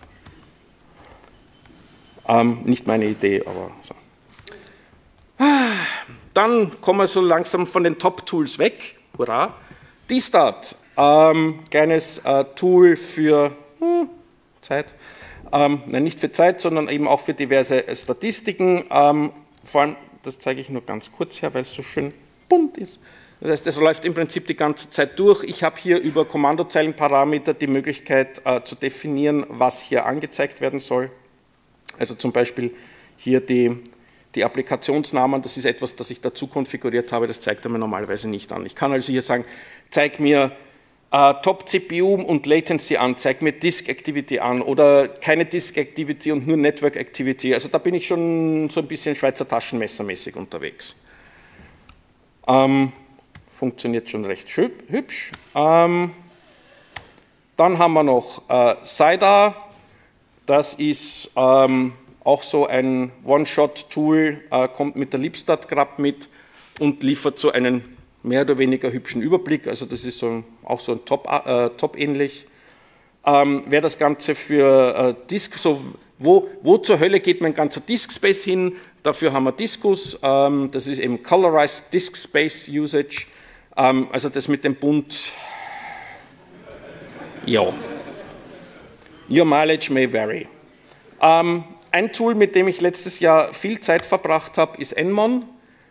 Ähm, nicht meine Idee, aber so. Dann kommen wir so langsam von den Top-Tools weg. Hurra! Dstat, ähm, kleines äh, Tool für hm, Zeit. Ähm, nein, nicht für Zeit, sondern eben auch für diverse äh, Statistiken. Ähm, vor allem, das zeige ich nur ganz kurz her, weil es so schön bunt ist. Das heißt, es läuft im Prinzip die ganze Zeit durch. Ich habe hier über Kommandozeilenparameter die Möglichkeit äh, zu definieren, was hier angezeigt werden soll. Also zum Beispiel hier die, die Applikationsnamen, das ist etwas, das ich dazu konfiguriert habe, das zeigt er mir normalerweise nicht an. Ich kann also hier sagen, zeig mir äh, Top-C P U und Latency an, zeig mir Disk Activity an oder keine Disk Activity und nur Network Activity. Also da bin ich schon so ein bisschen Schweizer Taschenmessermäßig unterwegs. Ähm, funktioniert schon recht schön, hübsch. Ähm, dann haben wir noch äh, S I D A. Das ist ähm, auch so ein One-Shot-Tool, äh, kommt mit der Libstat-Grab mit und liefert so einen mehr oder weniger hübschen Überblick. Also das ist so, auch so ein Top, äh, Top ähnlich. Ähm, wer das Ganze für äh, Disk, so wo, wo zur Hölle geht mein ganzer Disk-Space hin? Dafür haben wir Diskus, ähm, das ist eben Colorized Disk Space Usage. Ähm, also das mit dem Bund, ja. Your mileage may vary. Ähm, ein Tool, mit dem ich letztes Jahr viel Zeit verbracht habe, ist Nmon.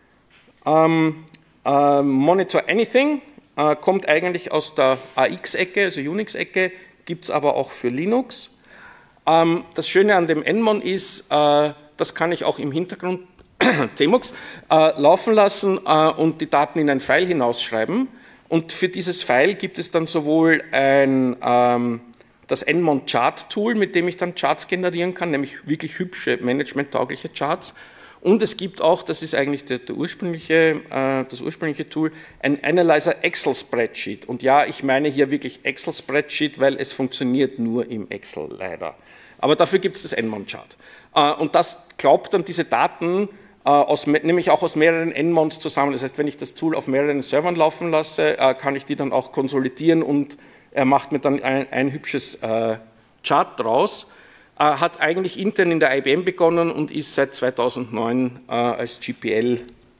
Ähm, äh, Monitor Anything äh, kommt eigentlich aus der A X-Ecke, also Unix-Ecke, gibt es aber auch für Linux. Ähm, das Schöne an dem Nmon ist, äh, das kann ich auch im Hintergrund Tmux, äh, laufen lassen äh, und die Daten in ein File hinausschreiben. Und für dieses File gibt es dann sowohl ein ähm, das Nmon Chart Tool, mit dem ich dann Charts generieren kann, nämlich wirklich hübsche, managementtaugliche Charts. Und es gibt auch, das ist eigentlich der, der ursprüngliche, äh, das ursprüngliche Tool, ein Analyzer Excel Spreadsheet. Und ja, ich meine hier wirklich Excel Spreadsheet, weil es funktioniert nur im Excel leider. Aber dafür gibt es das Nmon Chart. Äh, und das glaubt dann diese Daten, äh, aus, nämlich auch aus mehreren Nmons zusammen. Das heißt, wenn ich das Tool auf mehreren Servern laufen lasse, äh, kann ich die dann auch konsolidieren und er macht mir dann ein, ein hübsches äh, Chart draus, äh, hat eigentlich intern in der I B M begonnen und ist seit zweitausendneun äh, als G P L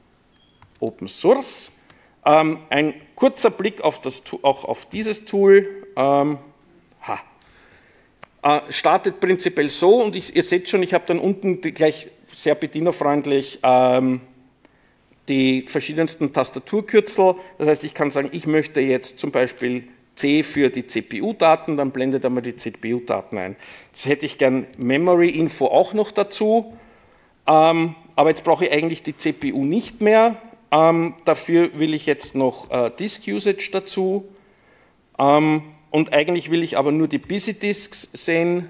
Open Source. Ähm, ein kurzer Blick auf das, auch auf dieses Tool. Ähm, ha. äh, startet prinzipiell so und ich, ihr seht schon, ich habe dann unten die, gleich sehr bedienerfreundlich ähm, die verschiedensten Tastaturkürzel. Das heißt, ich kann sagen, ich möchte jetzt zum Beispiel C für die C P U-Daten, dann blendet er mal die C P U-Daten ein. Jetzt hätte ich gern Memory-Info auch noch dazu, ähm, aber jetzt brauche ich eigentlich die C P U nicht mehr. Ähm, dafür will ich jetzt noch äh, Disk-Usage dazu ähm, und eigentlich will ich aber nur die Busy-Disks sehen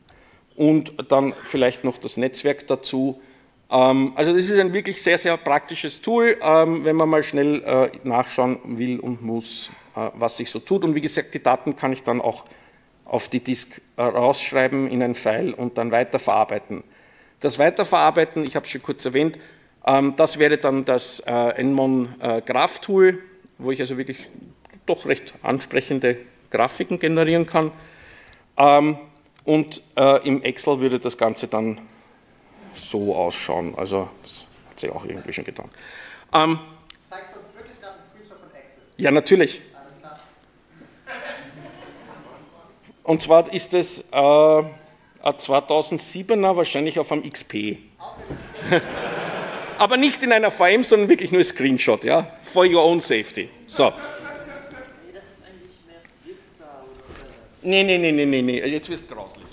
und dann vielleicht noch das Netzwerk dazu. Also das ist ein wirklich sehr, sehr praktisches Tool, wenn man mal schnell nachschauen will und muss, was sich so tut. Und wie gesagt, die Daten kann ich dann auch auf die Disk rausschreiben in ein File und dann weiterverarbeiten. Das Weiterverarbeiten, ich habe es schon kurz erwähnt, das wäre dann das Nmon Graph Tool, wo ich also wirklich doch recht ansprechende Grafiken generieren kann. Und im Excel würde das Ganze dann so ausschauen. Also das hat sie auch irgendwie schon getan. Ähm, Zeigst du uns wirklich gerade einen Screenshot von Excel? Ja, natürlich. Alles klar. Und zwar ist es äh, ein zweitausendsiebener, wahrscheinlich auf einem X P. Aber nicht in einer V M, sondern wirklich nur ein Screenshot, ja? For your own safety. So. Das ist eigentlich mehr Vista oder... Nee, nee, nee, nee, nee, nee. Jetzt wirst du grauslich.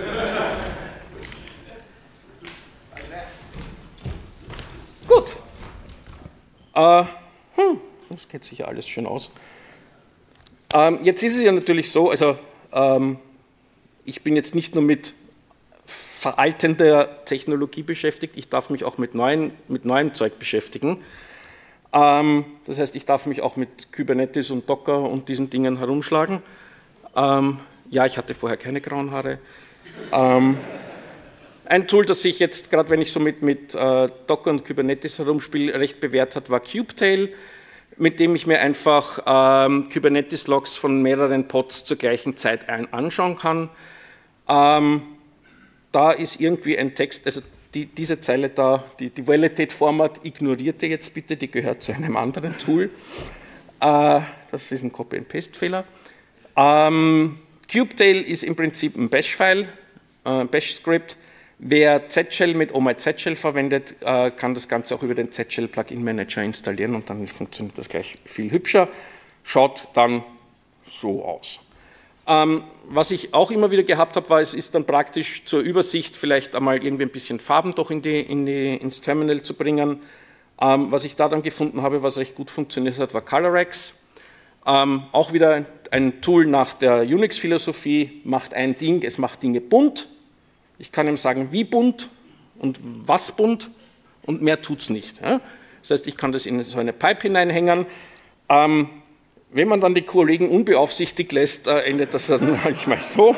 Gut. Äh, hm, das geht sicher alles schön aus. Ähm, jetzt ist es ja natürlich so, also ähm, ich bin jetzt nicht nur mit veraltender Technologie beschäftigt, ich darf mich auch mit, neuen, mit neuem Zeug beschäftigen. Ähm, das heißt, ich darf mich auch mit Kubernetes und Docker und diesen Dingen herumschlagen. Ähm, ja, ich hatte vorher keine grauen Haare. Ähm, Ein Tool, das sich jetzt, gerade wenn ich so mit, mit äh, Docker und Kubernetes herumspiele, recht bewährt hat, war Kubetail, mit dem ich mir einfach ähm, Kubernetes-Logs von mehreren Pods zur gleichen Zeit ein anschauen kann. Ähm, da ist irgendwie ein Text, also die, diese Zeile da, die, die Validate-Format, ignoriert ihr jetzt bitte, die gehört zu einem anderen Tool. Äh, das ist ein Copy-and-Paste-Fehler. Ähm, Kubetail ist im Prinzip ein Bash-File, ein äh, Bash-Script. Wer Z-Shell mit Oh My Z-Shell verwendet, äh, kann das Ganze auch über den Z-Shell Plugin Manager installieren und dann funktioniert das gleich viel hübscher. Schaut dann so aus. Ähm, was ich auch immer wieder gehabt habe, war, es ist dann praktisch zur Übersicht vielleicht einmal irgendwie ein bisschen Farben doch in die, in die, ins Terminal zu bringen. Ähm, was ich da dann gefunden habe, was recht gut funktioniert hat, war ColorX. Ähm, auch wieder ein Tool nach der Unix-Philosophie, macht ein Ding, es macht Dinge bunt. Ich kann ihm sagen, wie bunt und was bunt und mehr tut es nicht. Ja? Das heißt, ich kann das in so eine Pipe hineinhängen. Ähm, wenn man dann die Kollegen unbeaufsichtigt lässt, äh, endet das dann manchmal so.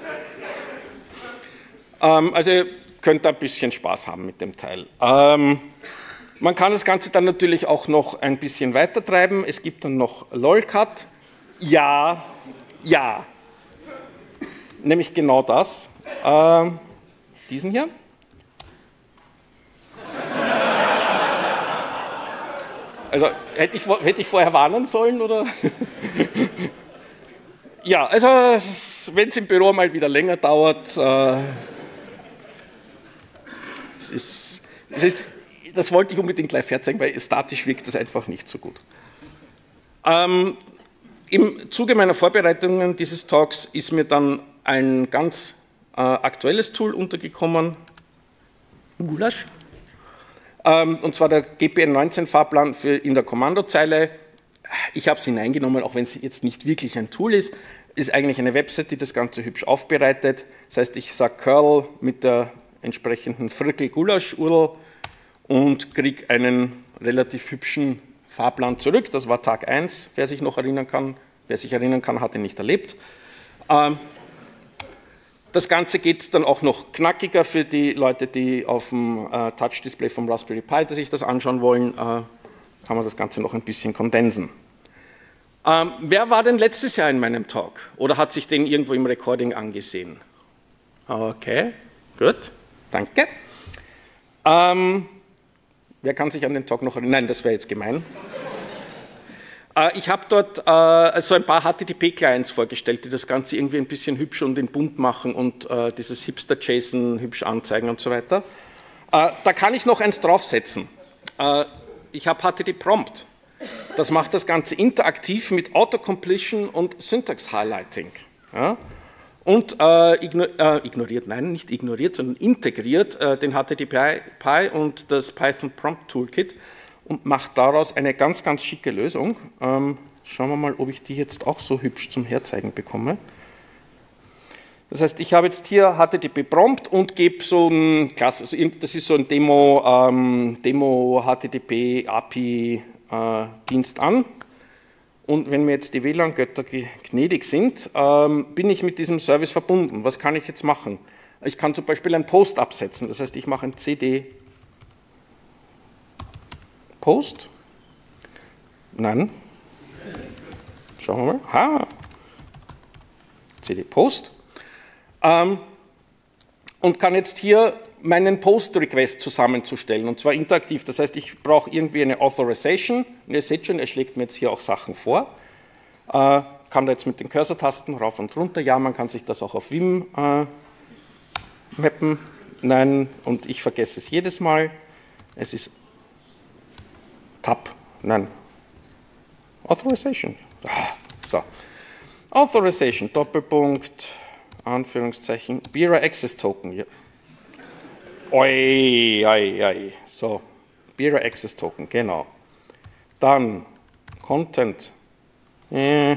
Ähm, also ihr könnt da ein bisschen Spaß haben mit dem Teil. Ähm, man kann das Ganze dann natürlich auch noch ein bisschen weiter treiben. Es gibt dann noch Lolcat. Ja, ja. Nämlich genau das. Ähm, diesen hier. Also hätte ich, hätte ich vorher warnen sollen, oder? Ja, also wenn es im Büro mal wieder länger dauert, äh, es ist, es ist, das wollte ich unbedingt gleich herzeigen, weil statisch wirkt das einfach nicht so gut. Ähm, Im Zuge meiner Vorbereitungen dieses Talks ist mir dann ein ganz äh, aktuelles Tool untergekommen, Gulasch. Ähm, und zwar der G P N neunzehn Fahrplan für in der Kommandozeile. Ich habe es hineingenommen, auch wenn es jetzt nicht wirklich ein Tool ist. Ist eigentlich eine Website, die das Ganze hübsch aufbereitet. Das heißt, ich sage curl mit der entsprechenden Frickel-Gulasch-U R L und kriege einen relativ hübschen Fahrplan zurück. Das war Tag eins, wer sich noch erinnern kann. Wer sich erinnern kann, hat ihn nicht erlebt. Ähm, Das Ganze geht dann auch noch knackiger für die Leute, die auf dem äh, Touch-Display vom Raspberry Pi, die sich das anschauen wollen, äh, kann man das Ganze noch ein bisschen kondensen. Ähm, wer war denn letztes Jahr in meinem Talk oder hat sich den irgendwo im Recording angesehen? Okay, gut, danke. Ähm, wer kann sich an den Talk noch erinnern? Nein, das wäre jetzt gemein. Ich habe dort äh, so ein paar H T T P-Clients vorgestellt, die das Ganze irgendwie ein bisschen hübsch und in bunt machen und äh, dieses Hipster-JSON hübsch anzeigen und so weiter. Äh, da kann ich noch eins draufsetzen. Äh, ich habe H T T P Prompt. Das macht das Ganze interaktiv mit Autocompletion und Syntax-Highlighting. Ja? Und äh, igno äh, ignoriert, nein, nicht ignoriert, sondern integriert äh, den H T T P und das Python Prompt Toolkit und macht daraus eine ganz, ganz schicke Lösung. Ähm, schauen wir mal, ob ich die jetzt auch so hübsch zum Herzeigen bekomme. Das heißt, ich habe jetzt hier H T T P Prompt und gebe so ein, Klasse, also das ist so ein Demo, ähm, Demo H T T P A P I äh, Dienst an. Und wenn mir jetzt die W L A N-Götter gnädig sind, ähm, bin ich mit diesem Service verbunden. Was kann ich jetzt machen? Ich kann zum Beispiel ein Post absetzen. Das heißt, ich mache ein C D Post? Nein. Schauen wir mal. Ha. C D Post. Ähm, und kann jetzt hier meinen Post-Request zusammenzustellen, und zwar interaktiv. Das heißt, ich brauche irgendwie eine Authorization. Und ihr seht schon, er schlägt mir jetzt hier auch Sachen vor. Äh, kann da jetzt mit den Cursor-Tasten rauf und runter. Ja, man kann sich das auch auf Vim äh, mappen. Nein, und ich vergesse es jedes Mal. Es ist Tab, nein, Authorization, ah, so, Authorization, Doppelpunkt, Anführungszeichen, Bira Access Token, ja. Oi, oi, oi. So, Bira Access Token, genau. Dann Content, äh, ja,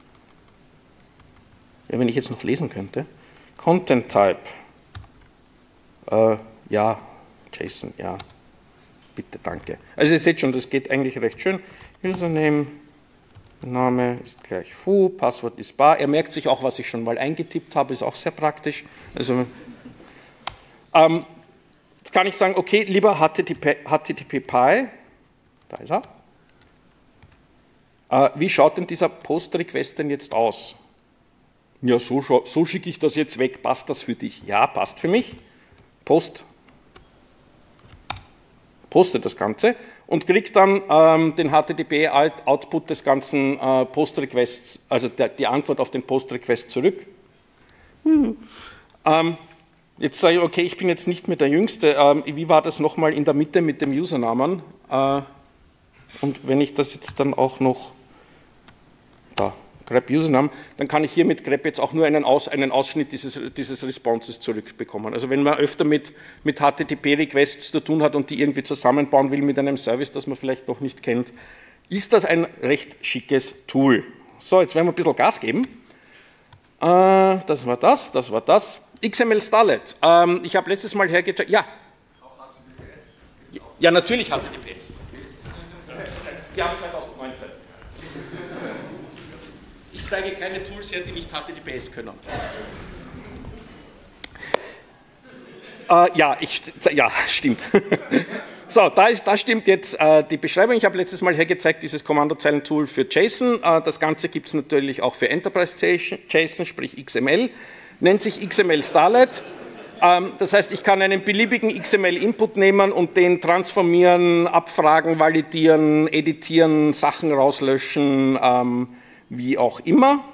wenn ich jetzt noch lesen könnte, Content Type, äh, ja, JSON, ja. Bitte, danke. Also ihr seht schon, das geht eigentlich recht schön. Username, Name ist gleich foo, Passwort ist bar. Er merkt sich auch, was ich schon mal eingetippt habe, ist auch sehr praktisch. Also, Ähm, jetzt kann ich sagen, okay, lieber H T T P, H T T P Py, da ist er. Äh, wie schaut denn dieser Post-Request denn jetzt aus? Ja, so, so schicke ich das jetzt weg, passt das für dich? Ja, passt für mich. Post, poste das Ganze und kriege dann ähm, den H T T P-Output des ganzen äh, Post-Requests, also der, die Antwort auf den Post-Request zurück. Hm. Ähm, jetzt sage ich, okay, ich bin jetzt nicht mehr der Jüngste. Ähm, wie war das nochmal in der Mitte mit dem Usernamen? Äh, und wenn ich das jetzt dann auch noch, da, grep Username, dann kann ich hier mit grep jetzt auch nur einen, Aus, einen Ausschnitt dieses, dieses Responses zurückbekommen. Also wenn man öfter mit, mit H T T P-Requests zu tun hat und die irgendwie zusammenbauen will mit einem Service, das man vielleicht noch nicht kennt, ist das ein recht schickes Tool. So, jetzt werden wir ein bisschen Gas geben. Äh, das war das, das war das. X M L Starlet. Ähm, ich habe letztes Mal hergecheckt, ja. Ja, natürlich H T T P S. Wir haben zweitausendneunzehn. Ich zeige keine Tools her, die nicht H T T P S können. Äh, ja, ich, ja, stimmt. So, da, ist, da stimmt jetzt äh, die Beschreibung. Ich habe letztes Mal hergezeigt, dieses Kommandozeilen-Tool für JSON. Äh, das Ganze gibt es natürlich auch für Enterprise JSON, sprich X M L. Nennt sich X M L Starlet. Ähm, das heißt, ich kann einen beliebigen X M L-Input nehmen und den transformieren, abfragen, validieren, editieren, Sachen rauslöschen, ähm, wie auch immer.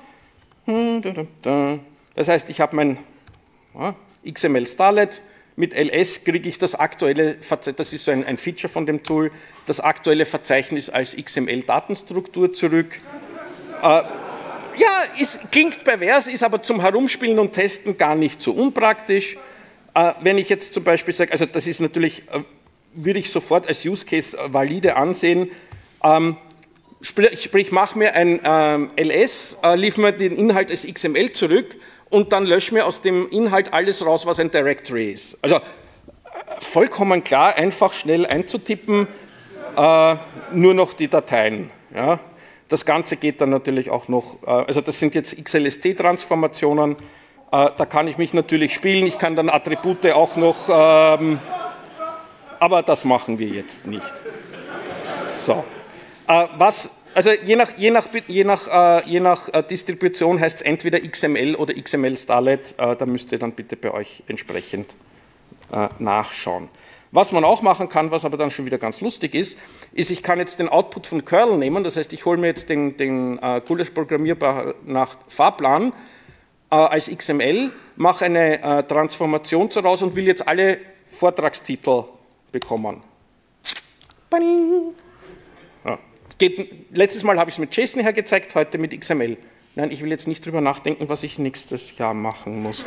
Das heißt, ich habe mein ja, X M L Starlet, mit L S kriege ich das aktuelle, das ist so ein, ein Feature von dem Tool, das aktuelle Verzeichnis als X M L-Datenstruktur zurück. Äh, ja, ist, klingt pervers, ist aber zum Herumspielen und Testen gar nicht so unpraktisch. Äh, wenn ich jetzt zum Beispiel sage, also das ist natürlich, äh, würde ich sofort als Use Case valide ansehen, ähm, Sprich, sprich mach mir ein ähm, L S, äh, lief mir den Inhalt als X M L zurück und dann lösch mir aus dem Inhalt alles raus, was ein Directory ist. Also äh, vollkommen klar, einfach schnell einzutippen, äh, nur noch die Dateien. Ja. Das Ganze geht dann natürlich auch noch, äh, also das sind jetzt X L S T-Transformationen, äh, da kann ich mich natürlich spielen, ich kann dann Attribute auch noch, ähm, aber das machen wir jetzt nicht. So. Was, also je nach, je nach, je nach, je nach Distribution heißt es entweder X M L oder X M L Starlet, da müsst ihr dann bitte bei euch entsprechend nachschauen. Was man auch machen kann, was aber dann schon wieder ganz lustig ist, ist, ich kann jetzt den Output von Curl nehmen, das heißt, ich hole mir jetzt den, den Gulasch programmierbar nach Fahrplan als X M L, mache eine Transformation daraus und will jetzt alle Vortragstitel bekommen. Bing. Ja. Geht, letztes Mal habe ich es mit JSON hergezeigt, heute mit X M L. Nein, ich will jetzt nicht drüber nachdenken, was ich nächstes Jahr machen muss.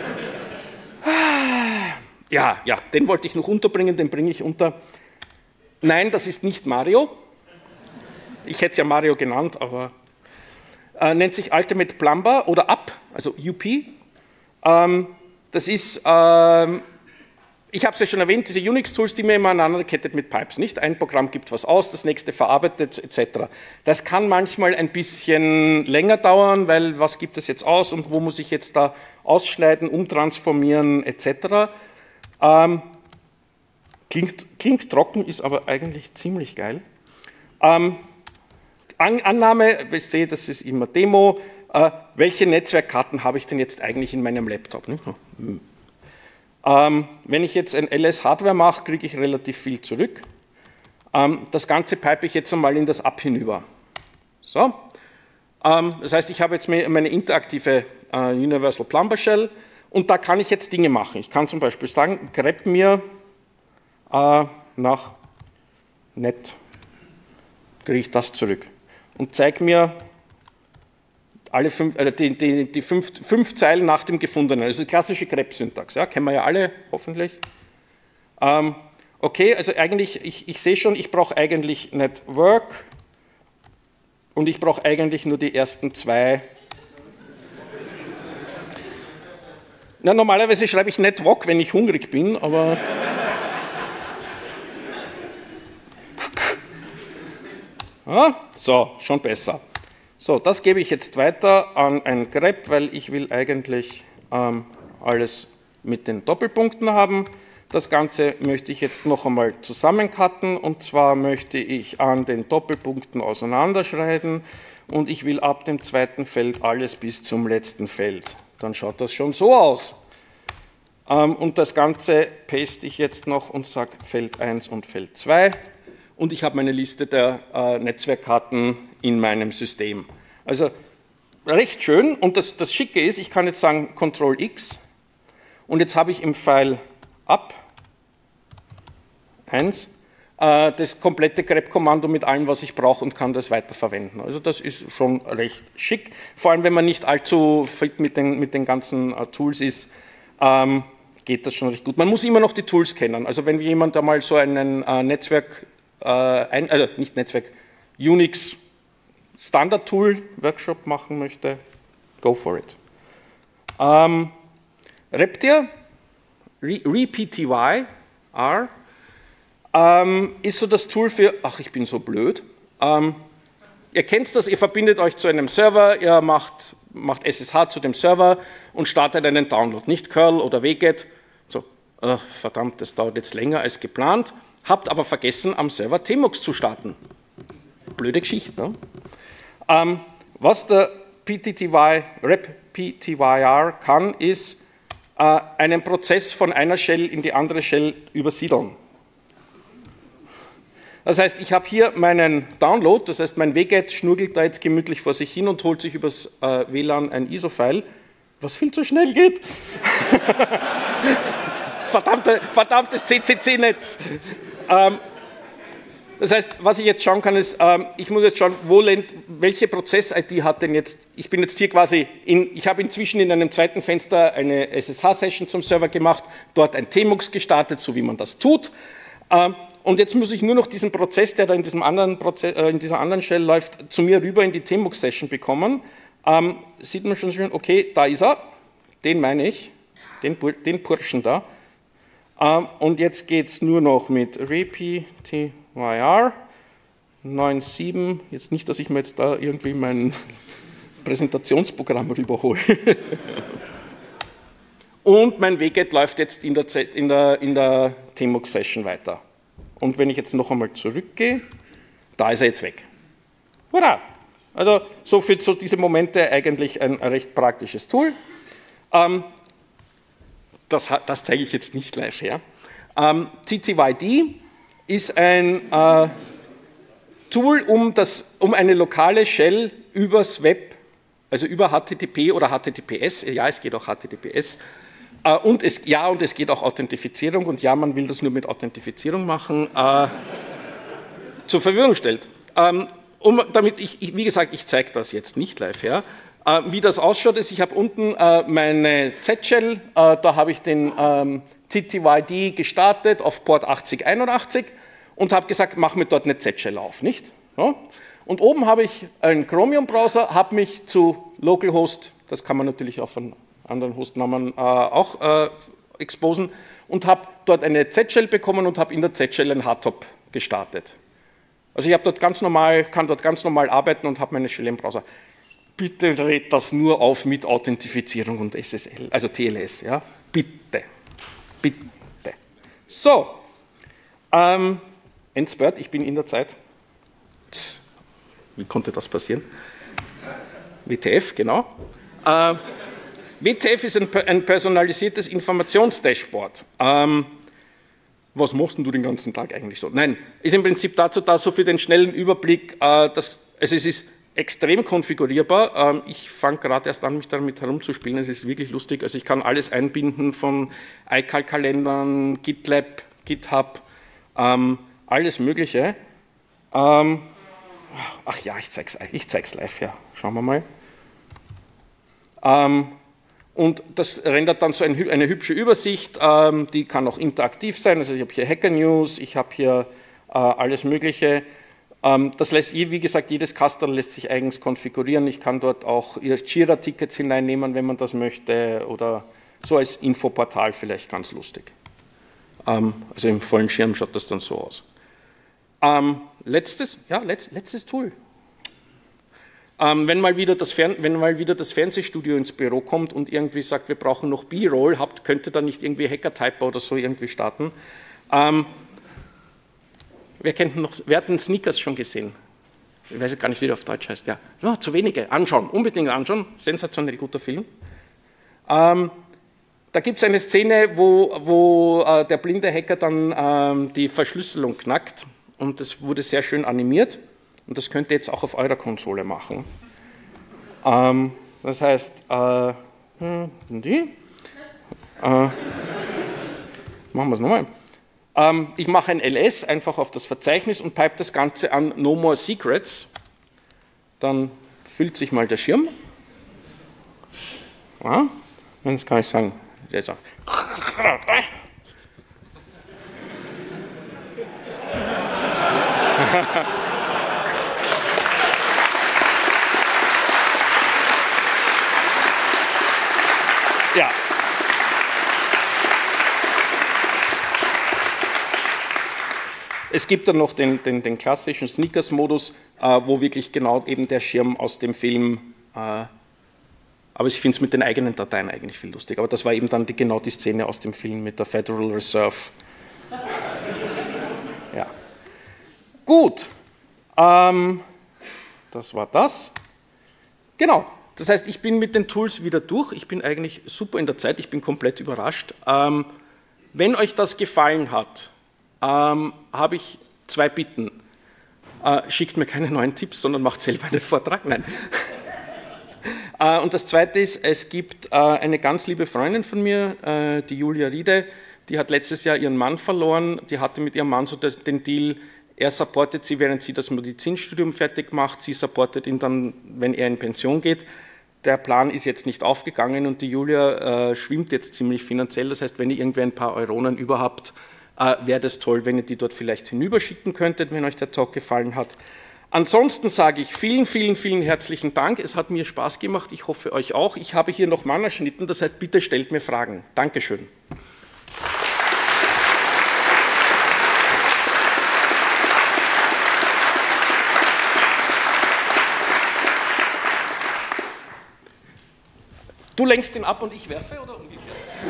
Ja, ja, den wollte ich noch unterbringen, den bringe ich unter. Nein, das ist nicht Mario. Ich hätte es ja Mario genannt, aber äh, nennt sich Ultimate Plumber oder U P, also U P. Ähm, das ist... Ähm, Ich habe es ja schon erwähnt, diese Unix-Tools, die man immer aneinander kettet mit Pipes, nicht? Ein Programm gibt was aus, das nächste verarbeitet, et cetera. Das kann manchmal ein bisschen länger dauern, weil was gibt es jetzt aus und wo muss ich jetzt da ausschneiden, umtransformieren, et cetera. Ähm, klingt, klingt trocken, ist aber eigentlich ziemlich geil. Ähm, An, Annahme, ich sehe, das ist immer Demo, äh, welche Netzwerkkarten habe ich denn jetzt eigentlich in meinem Laptop? Ne? Hm. Ähm, wenn ich jetzt ein L S-Hardware mache, kriege ich relativ viel zurück. Ähm, das Ganze pipe ich jetzt einmal in das U P hinüber. So. Ähm, das heißt, ich habe jetzt meine interaktive äh, Universal Plumber Shell und da kann ich jetzt Dinge machen. Ich kann zum Beispiel sagen, grep mir äh, nach net, kriege ich das zurück und zeige mir alle fünf, äh, die, die, die fünf, fünf Zeilen nach dem Gefundenen, also die klassische grep-Syntax, ja, kennen wir ja alle, hoffentlich. Ähm, okay, also eigentlich, ich, ich sehe schon, ich brauche eigentlich nicht work und ich brauche eigentlich nur die ersten zwei. Na, normalerweise schreibe ich nicht wok, wenn ich hungrig bin, aber... ah, so, schon besser. So, das gebe ich jetzt weiter an ein grep, weil ich will eigentlich ähm, alles mit den Doppelpunkten haben. Das Ganze möchte ich jetzt noch einmal zusammencutten, und zwar möchte ich an den Doppelpunkten auseinanderschneiden und ich will ab dem zweiten Feld alles bis zum letzten Feld. Dann schaut das schon so aus. Und das Ganze paste ich jetzt noch und sage Feld eins und Feld zwei. Und ich habe meine Liste der äh, Netzwerkkarten in meinem System. Also recht schön, und das, das Schicke ist, ich kann jetzt sagen Control X und jetzt habe ich im Pfeil ab eins äh, das komplette grep-Kommando mit allem, was ich brauche, und kann das weiterverwenden. Also das ist schon recht schick, vor allem wenn man nicht allzu fit mit den, mit den ganzen äh, Tools ist, ähm, geht das schon recht gut. Man muss immer noch die Tools kennen, also wenn jemand einmal so einen äh, Netzwerk Äh, ein, also nicht Netzwerk, Unix Standard Tool Workshop machen möchte, go for it. Ähm, Reptyr, reptyr, ähm, ist so das Tool für, ach, ich bin so blöd. Ähm, ihr kennt das, ihr verbindet euch zu einem Server, ihr macht, macht S S H zu dem Server und startet einen Download, nicht curl oder wget. So, äh, verdammt, das dauert jetzt länger als geplant. Habt aber vergessen, am Server Tmux zu starten. Blöde Geschichte, ne? Ähm, was der P T T Y, reptyr kann, ist äh, einen Prozess von einer Shell in die andere Shell übersiedeln. Das heißt, ich habe hier meinen Download, das heißt, mein wget schnurgelt da jetzt gemütlich vor sich hin und holt sich übers äh, W L A N ein I S O-File, was viel zu schnell geht. Verdammte, verdammtes C C C-Netz. Ähm, das heißt, was ich jetzt schauen kann, ist, ähm, ich muss jetzt schauen, wo, welche Prozess-I D hat denn jetzt, ich bin jetzt hier quasi, in, ich habe inzwischen in einem zweiten Fenster eine S S H-Session zum Server gemacht, dort ein Tmux gestartet, so wie man das tut. Ähm, und jetzt muss ich nur noch diesen Prozess, der da in, diesem anderen Prozess, äh, in dieser anderen Shell läuft, zu mir rüber in die Tmux-Session bekommen. Ähm, sieht man schon schön, okay, da ist er, den meine ich, den, den Burschen da. Um, und jetzt geht es nur noch mit reptyr neun sieben, jetzt nicht, dass ich mir jetzt da irgendwie mein Präsentationsprogramm rüberhole. Und mein wget läuft jetzt in der, in der, in der Tmux-Session weiter. Und wenn ich jetzt noch einmal zurückgehe, da ist er jetzt weg. Hurra! Also so für so diese Momente eigentlich ein, ein recht praktisches Tool. Um, Das, das zeige ich jetzt nicht live her. Ähm, T T Y D ist ein äh, Tool, um, das, um eine lokale Shell übers Web, also über H T T P oder H T T P S, ja, es geht auch H T T P S, äh, und es, ja, und es geht auch Authentifizierung, und ja, man will das nur mit Authentifizierung machen, äh, zur Verfügung stellt. Ähm, um, damit ich, ich, wie gesagt, ich zeige das jetzt nicht live her. Wie das ausschaut, ist, ich habe unten äh, meine Z-Shell, äh, da habe ich den ähm, T T Y D gestartet auf Port achtzig einundachtzig und habe gesagt, mach mir dort eine Z-Shell auf, nicht? Ja? Und oben habe ich einen Chromium-Browser, habe mich zu Localhost, das kann man natürlich auf einen anderen Hostnamen äh, auch äh, exposen, und habe dort eine Z-Shell bekommen und habe in der Z-Shell ein Hardtop gestartet. Also ich habe dort ganz normal, kann dort ganz normal arbeiten und habe meine Shell im Browser. Bitte dreht das nur auf mit Authentifizierung und S S L, also T L S, ja? Bitte, bitte. So, ähm, Endspurt, ich bin in der Zeit. Tss, wie konnte das passieren? W T F, genau. Äh, W T F ist ein, ein personalisiertes Informationsdashboard. Ähm, was machst denn du den ganzen Tag eigentlich so? Nein, ist im Prinzip dazu da, so für den schnellen Überblick, äh, dass, also es ist extrem konfigurierbar. Ähm, ich fange gerade erst an, mich damit herumzuspielen, es ist wirklich lustig, also ich kann alles einbinden von iCal-Kalendern, GitLab, GitHub, ähm, alles Mögliche. Ähm, ach ja, ich zeige es ich zeig's live, ja, schauen wir mal. Ähm, Und das rendert dann so ein, eine hübsche Übersicht, ähm, die kann auch interaktiv sein. Also ich habe hier Hacker News, ich habe hier äh, alles Mögliche. Ähm, das lässt, wie gesagt, jedes Cluster lässt sich eigens konfigurieren. Ich kann dort auch Jira-Tickets hineinnehmen, wenn man das möchte, oder so als Infoportal vielleicht ganz lustig. Ähm, also im vollen Schirm schaut das dann so aus. Ähm, letztes, ja, letzt, letztes Tool. Ähm, wenn, mal wieder das Fern wenn mal wieder das Fernsehstudio ins Büro kommt und irgendwie sagt, wir brauchen noch B-Roll, habt, könnt ihr da nicht irgendwie Hacker-Typer oder so irgendwie starten. Ähm, wer kennt noch, wer hat den Sneakers schon gesehen? Ich weiß gar nicht, wie der auf Deutsch heißt. Ja, oh, zu wenige. Anschauen, unbedingt anschauen. Sensationell guter Film. Ähm, da gibt es eine Szene, wo, wo äh, der blinde Hacker dann ähm, die Verschlüsselung knackt und das wurde sehr schön animiert. Und das könnt ihr jetzt auch auf eurer Konsole machen. Ähm, das heißt, äh, die, äh, machen wir es nochmal. Ähm, ich mache ein L S einfach auf das Verzeichnis und pipe das Ganze an No More Secrets. Dann füllt sich mal der Schirm. Ja, und jetzt kann ich sagen, also, ja. Es gibt dann noch den, den, den klassischen Sneakers-Modus, äh, wo wirklich genau eben der Schirm aus dem Film, äh, aber ich finde es mit den eigenen Dateien eigentlich viel lustiger, aber das war eben dann die, genau die Szene aus dem Film mit der Federal Reserve. Ja. Gut, ähm, das war das. Genau. Das heißt, ich bin mit den Tools wieder durch. Ich bin eigentlich super in der Zeit. Ich bin komplett überrascht. Ähm, wenn euch das gefallen hat, ähm, habe ich zwei Bitten. Äh, schickt mir keine neuen Tipps, sondern macht selber einen Vortrag. Nein. äh, und das Zweite ist, es gibt äh, eine ganz liebe Freundin von mir, äh, die Julia Riede, die hat letztes Jahr ihren Mann verloren. Die hatte mit ihrem Mann so das, den Deal, er supportet sie, während sie das Medizinstudium fertig macht. Sie supportet ihn dann, wenn er in Pension geht. Der Plan ist jetzt nicht aufgegangen und die Julia äh, schwimmt jetzt ziemlich finanziell. Das heißt, wenn ihr irgendwie ein paar Euronen überhaupt, äh, wäre das toll, wenn ihr die dort vielleicht hinüberschicken könntet, wenn euch der Talk gefallen hat. Ansonsten sage ich vielen, vielen, vielen herzlichen Dank. Es hat mir Spaß gemacht. Ich hoffe, euch auch. Ich habe hier noch Mannerschnitten. Das heißt, bitte stellt mir Fragen. Dankeschön. Du lenkst ihn ab und ich werfe, oder umgekehrt?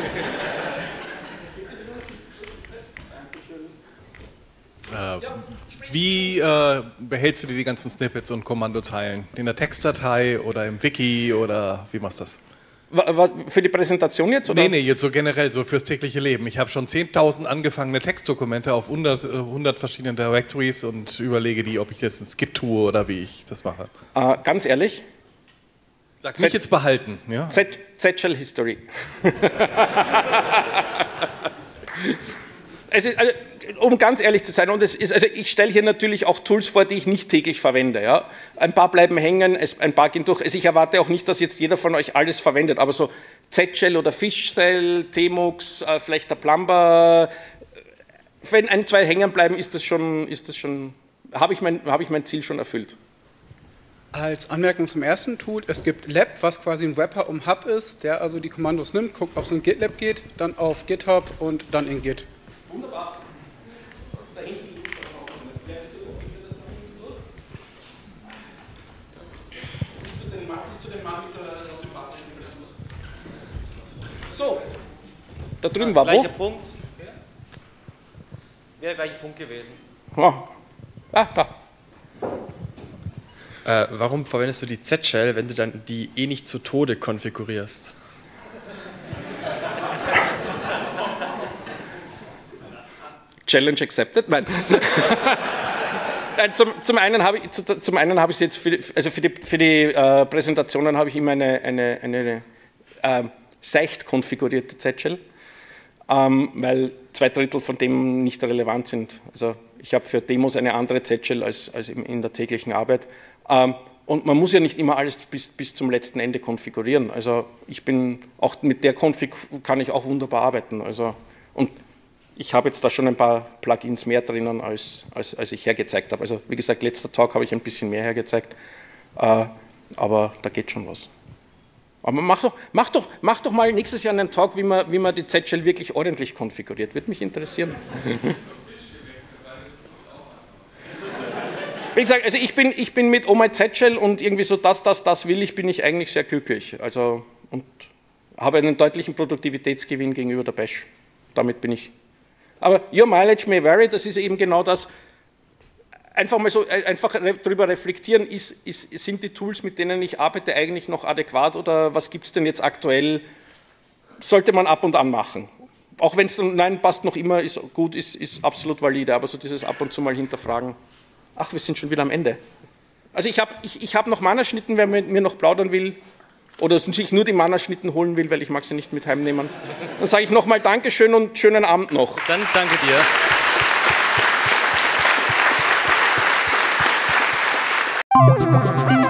Äh, wie äh, behältst du dir die ganzen Snippets und Kommandozeilen? In der Textdatei oder im Wiki oder wie machst du das? Was, für die Präsentation jetzt? Oder? Nee, nee, jetzt so generell, so fürs tägliche Leben. Ich habe schon zehntausend angefangene Textdokumente auf hundert, hundert verschiedenen Directories und überlege die, ob ich jetzt ein Skit tue oder wie ich das mache. Äh, ganz ehrlich? Sag nicht jetzt behalten. Ja? Z-Shell History. also, also, um ganz ehrlich zu sein, und es ist, also ich stelle hier natürlich auch Tools vor, die ich nicht täglich verwende. Ja? Ein paar bleiben hängen, es, ein paar gehen durch. Also ich erwarte auch nicht, dass jetzt jeder von euch alles verwendet, aber so Z-Shell oder Fishshell, Tmux, äh, vielleicht der Plumber, wenn ein, zwei hängen bleiben, ist das schon, ist das schon, habe ich, mein, hab ich mein Ziel schon erfüllt. Als Anmerkung zum ersten Tool, es gibt Lab, was quasi ein Wrapper um Hub ist, der also die Kommandos nimmt, guckt, ob es in GitLab geht, dann auf GitHub und dann in Git. Wunderbar. Da hinten liegt Bist du den Mann, bist du den Mann mit der sympathischen Frisur? So, da drüben war wo? Gleicher Punkt. Wäre der gleiche Punkt gewesen. Oh. Ah, da. Äh, warum verwendest du die Z-Shell, wenn du dann die eh nicht zu Tode konfigurierst? Challenge accepted? Nein. Nein zum, zum einen habe ich, zu, zum einen habe ich jetzt für, also für die, für die äh, Präsentationen habe ich immer eine, eine, eine äh, seicht konfigurierte Z-Shell, ähm, weil zwei Drittel von dem nicht relevant sind. Also ich habe für Demos eine andere Z-Shell als, als in der täglichen Arbeit. Ähm, und man muss ja nicht immer alles bis, bis zum letzten Ende konfigurieren. Also ich bin, auch mit der Config kann ich auch wunderbar arbeiten. Also, und ich habe jetzt da schon ein paar Plugins mehr drinnen, als, als, als ich hergezeigt habe. Also wie gesagt, letzter Talk habe ich ein bisschen mehr hergezeigt, äh, aber da geht schon was. Aber mach doch, mach, doch, mach doch mal nächstes Jahr einen Talk, wie man, wie man die Z-Shell wirklich ordentlich konfiguriert. Würde mich interessieren. Wie gesagt, also ich bin, ich bin mit Oh My Z-Shell und irgendwie so das, das, das will ich, bin ich eigentlich sehr glücklich. Also, und habe einen deutlichen Produktivitätsgewinn gegenüber der Bash. Damit bin ich. Aber your mileage may vary, das ist eben genau das. Einfach mal so, einfach darüber reflektieren, ist, ist, sind die Tools, mit denen ich arbeite, eigentlich noch adäquat oder was gibt es denn jetzt aktuell? Sollte man ab und an machen. Auch wenn es dann, nein, passt noch immer, ist gut, ist, ist absolut valide, aber so dieses ab und zu mal hinterfragen. Ach, wir sind schon wieder am Ende. Also ich habe ich, ich hab noch Mana-Schnitten, wer mit mir noch plaudern will oder sich nur die Mana-Schnitten holen will, weil ich mag sie nicht mit heimnehmen. Dann sage ich nochmal Dankeschön und schönen Abend noch. Dann danke dir.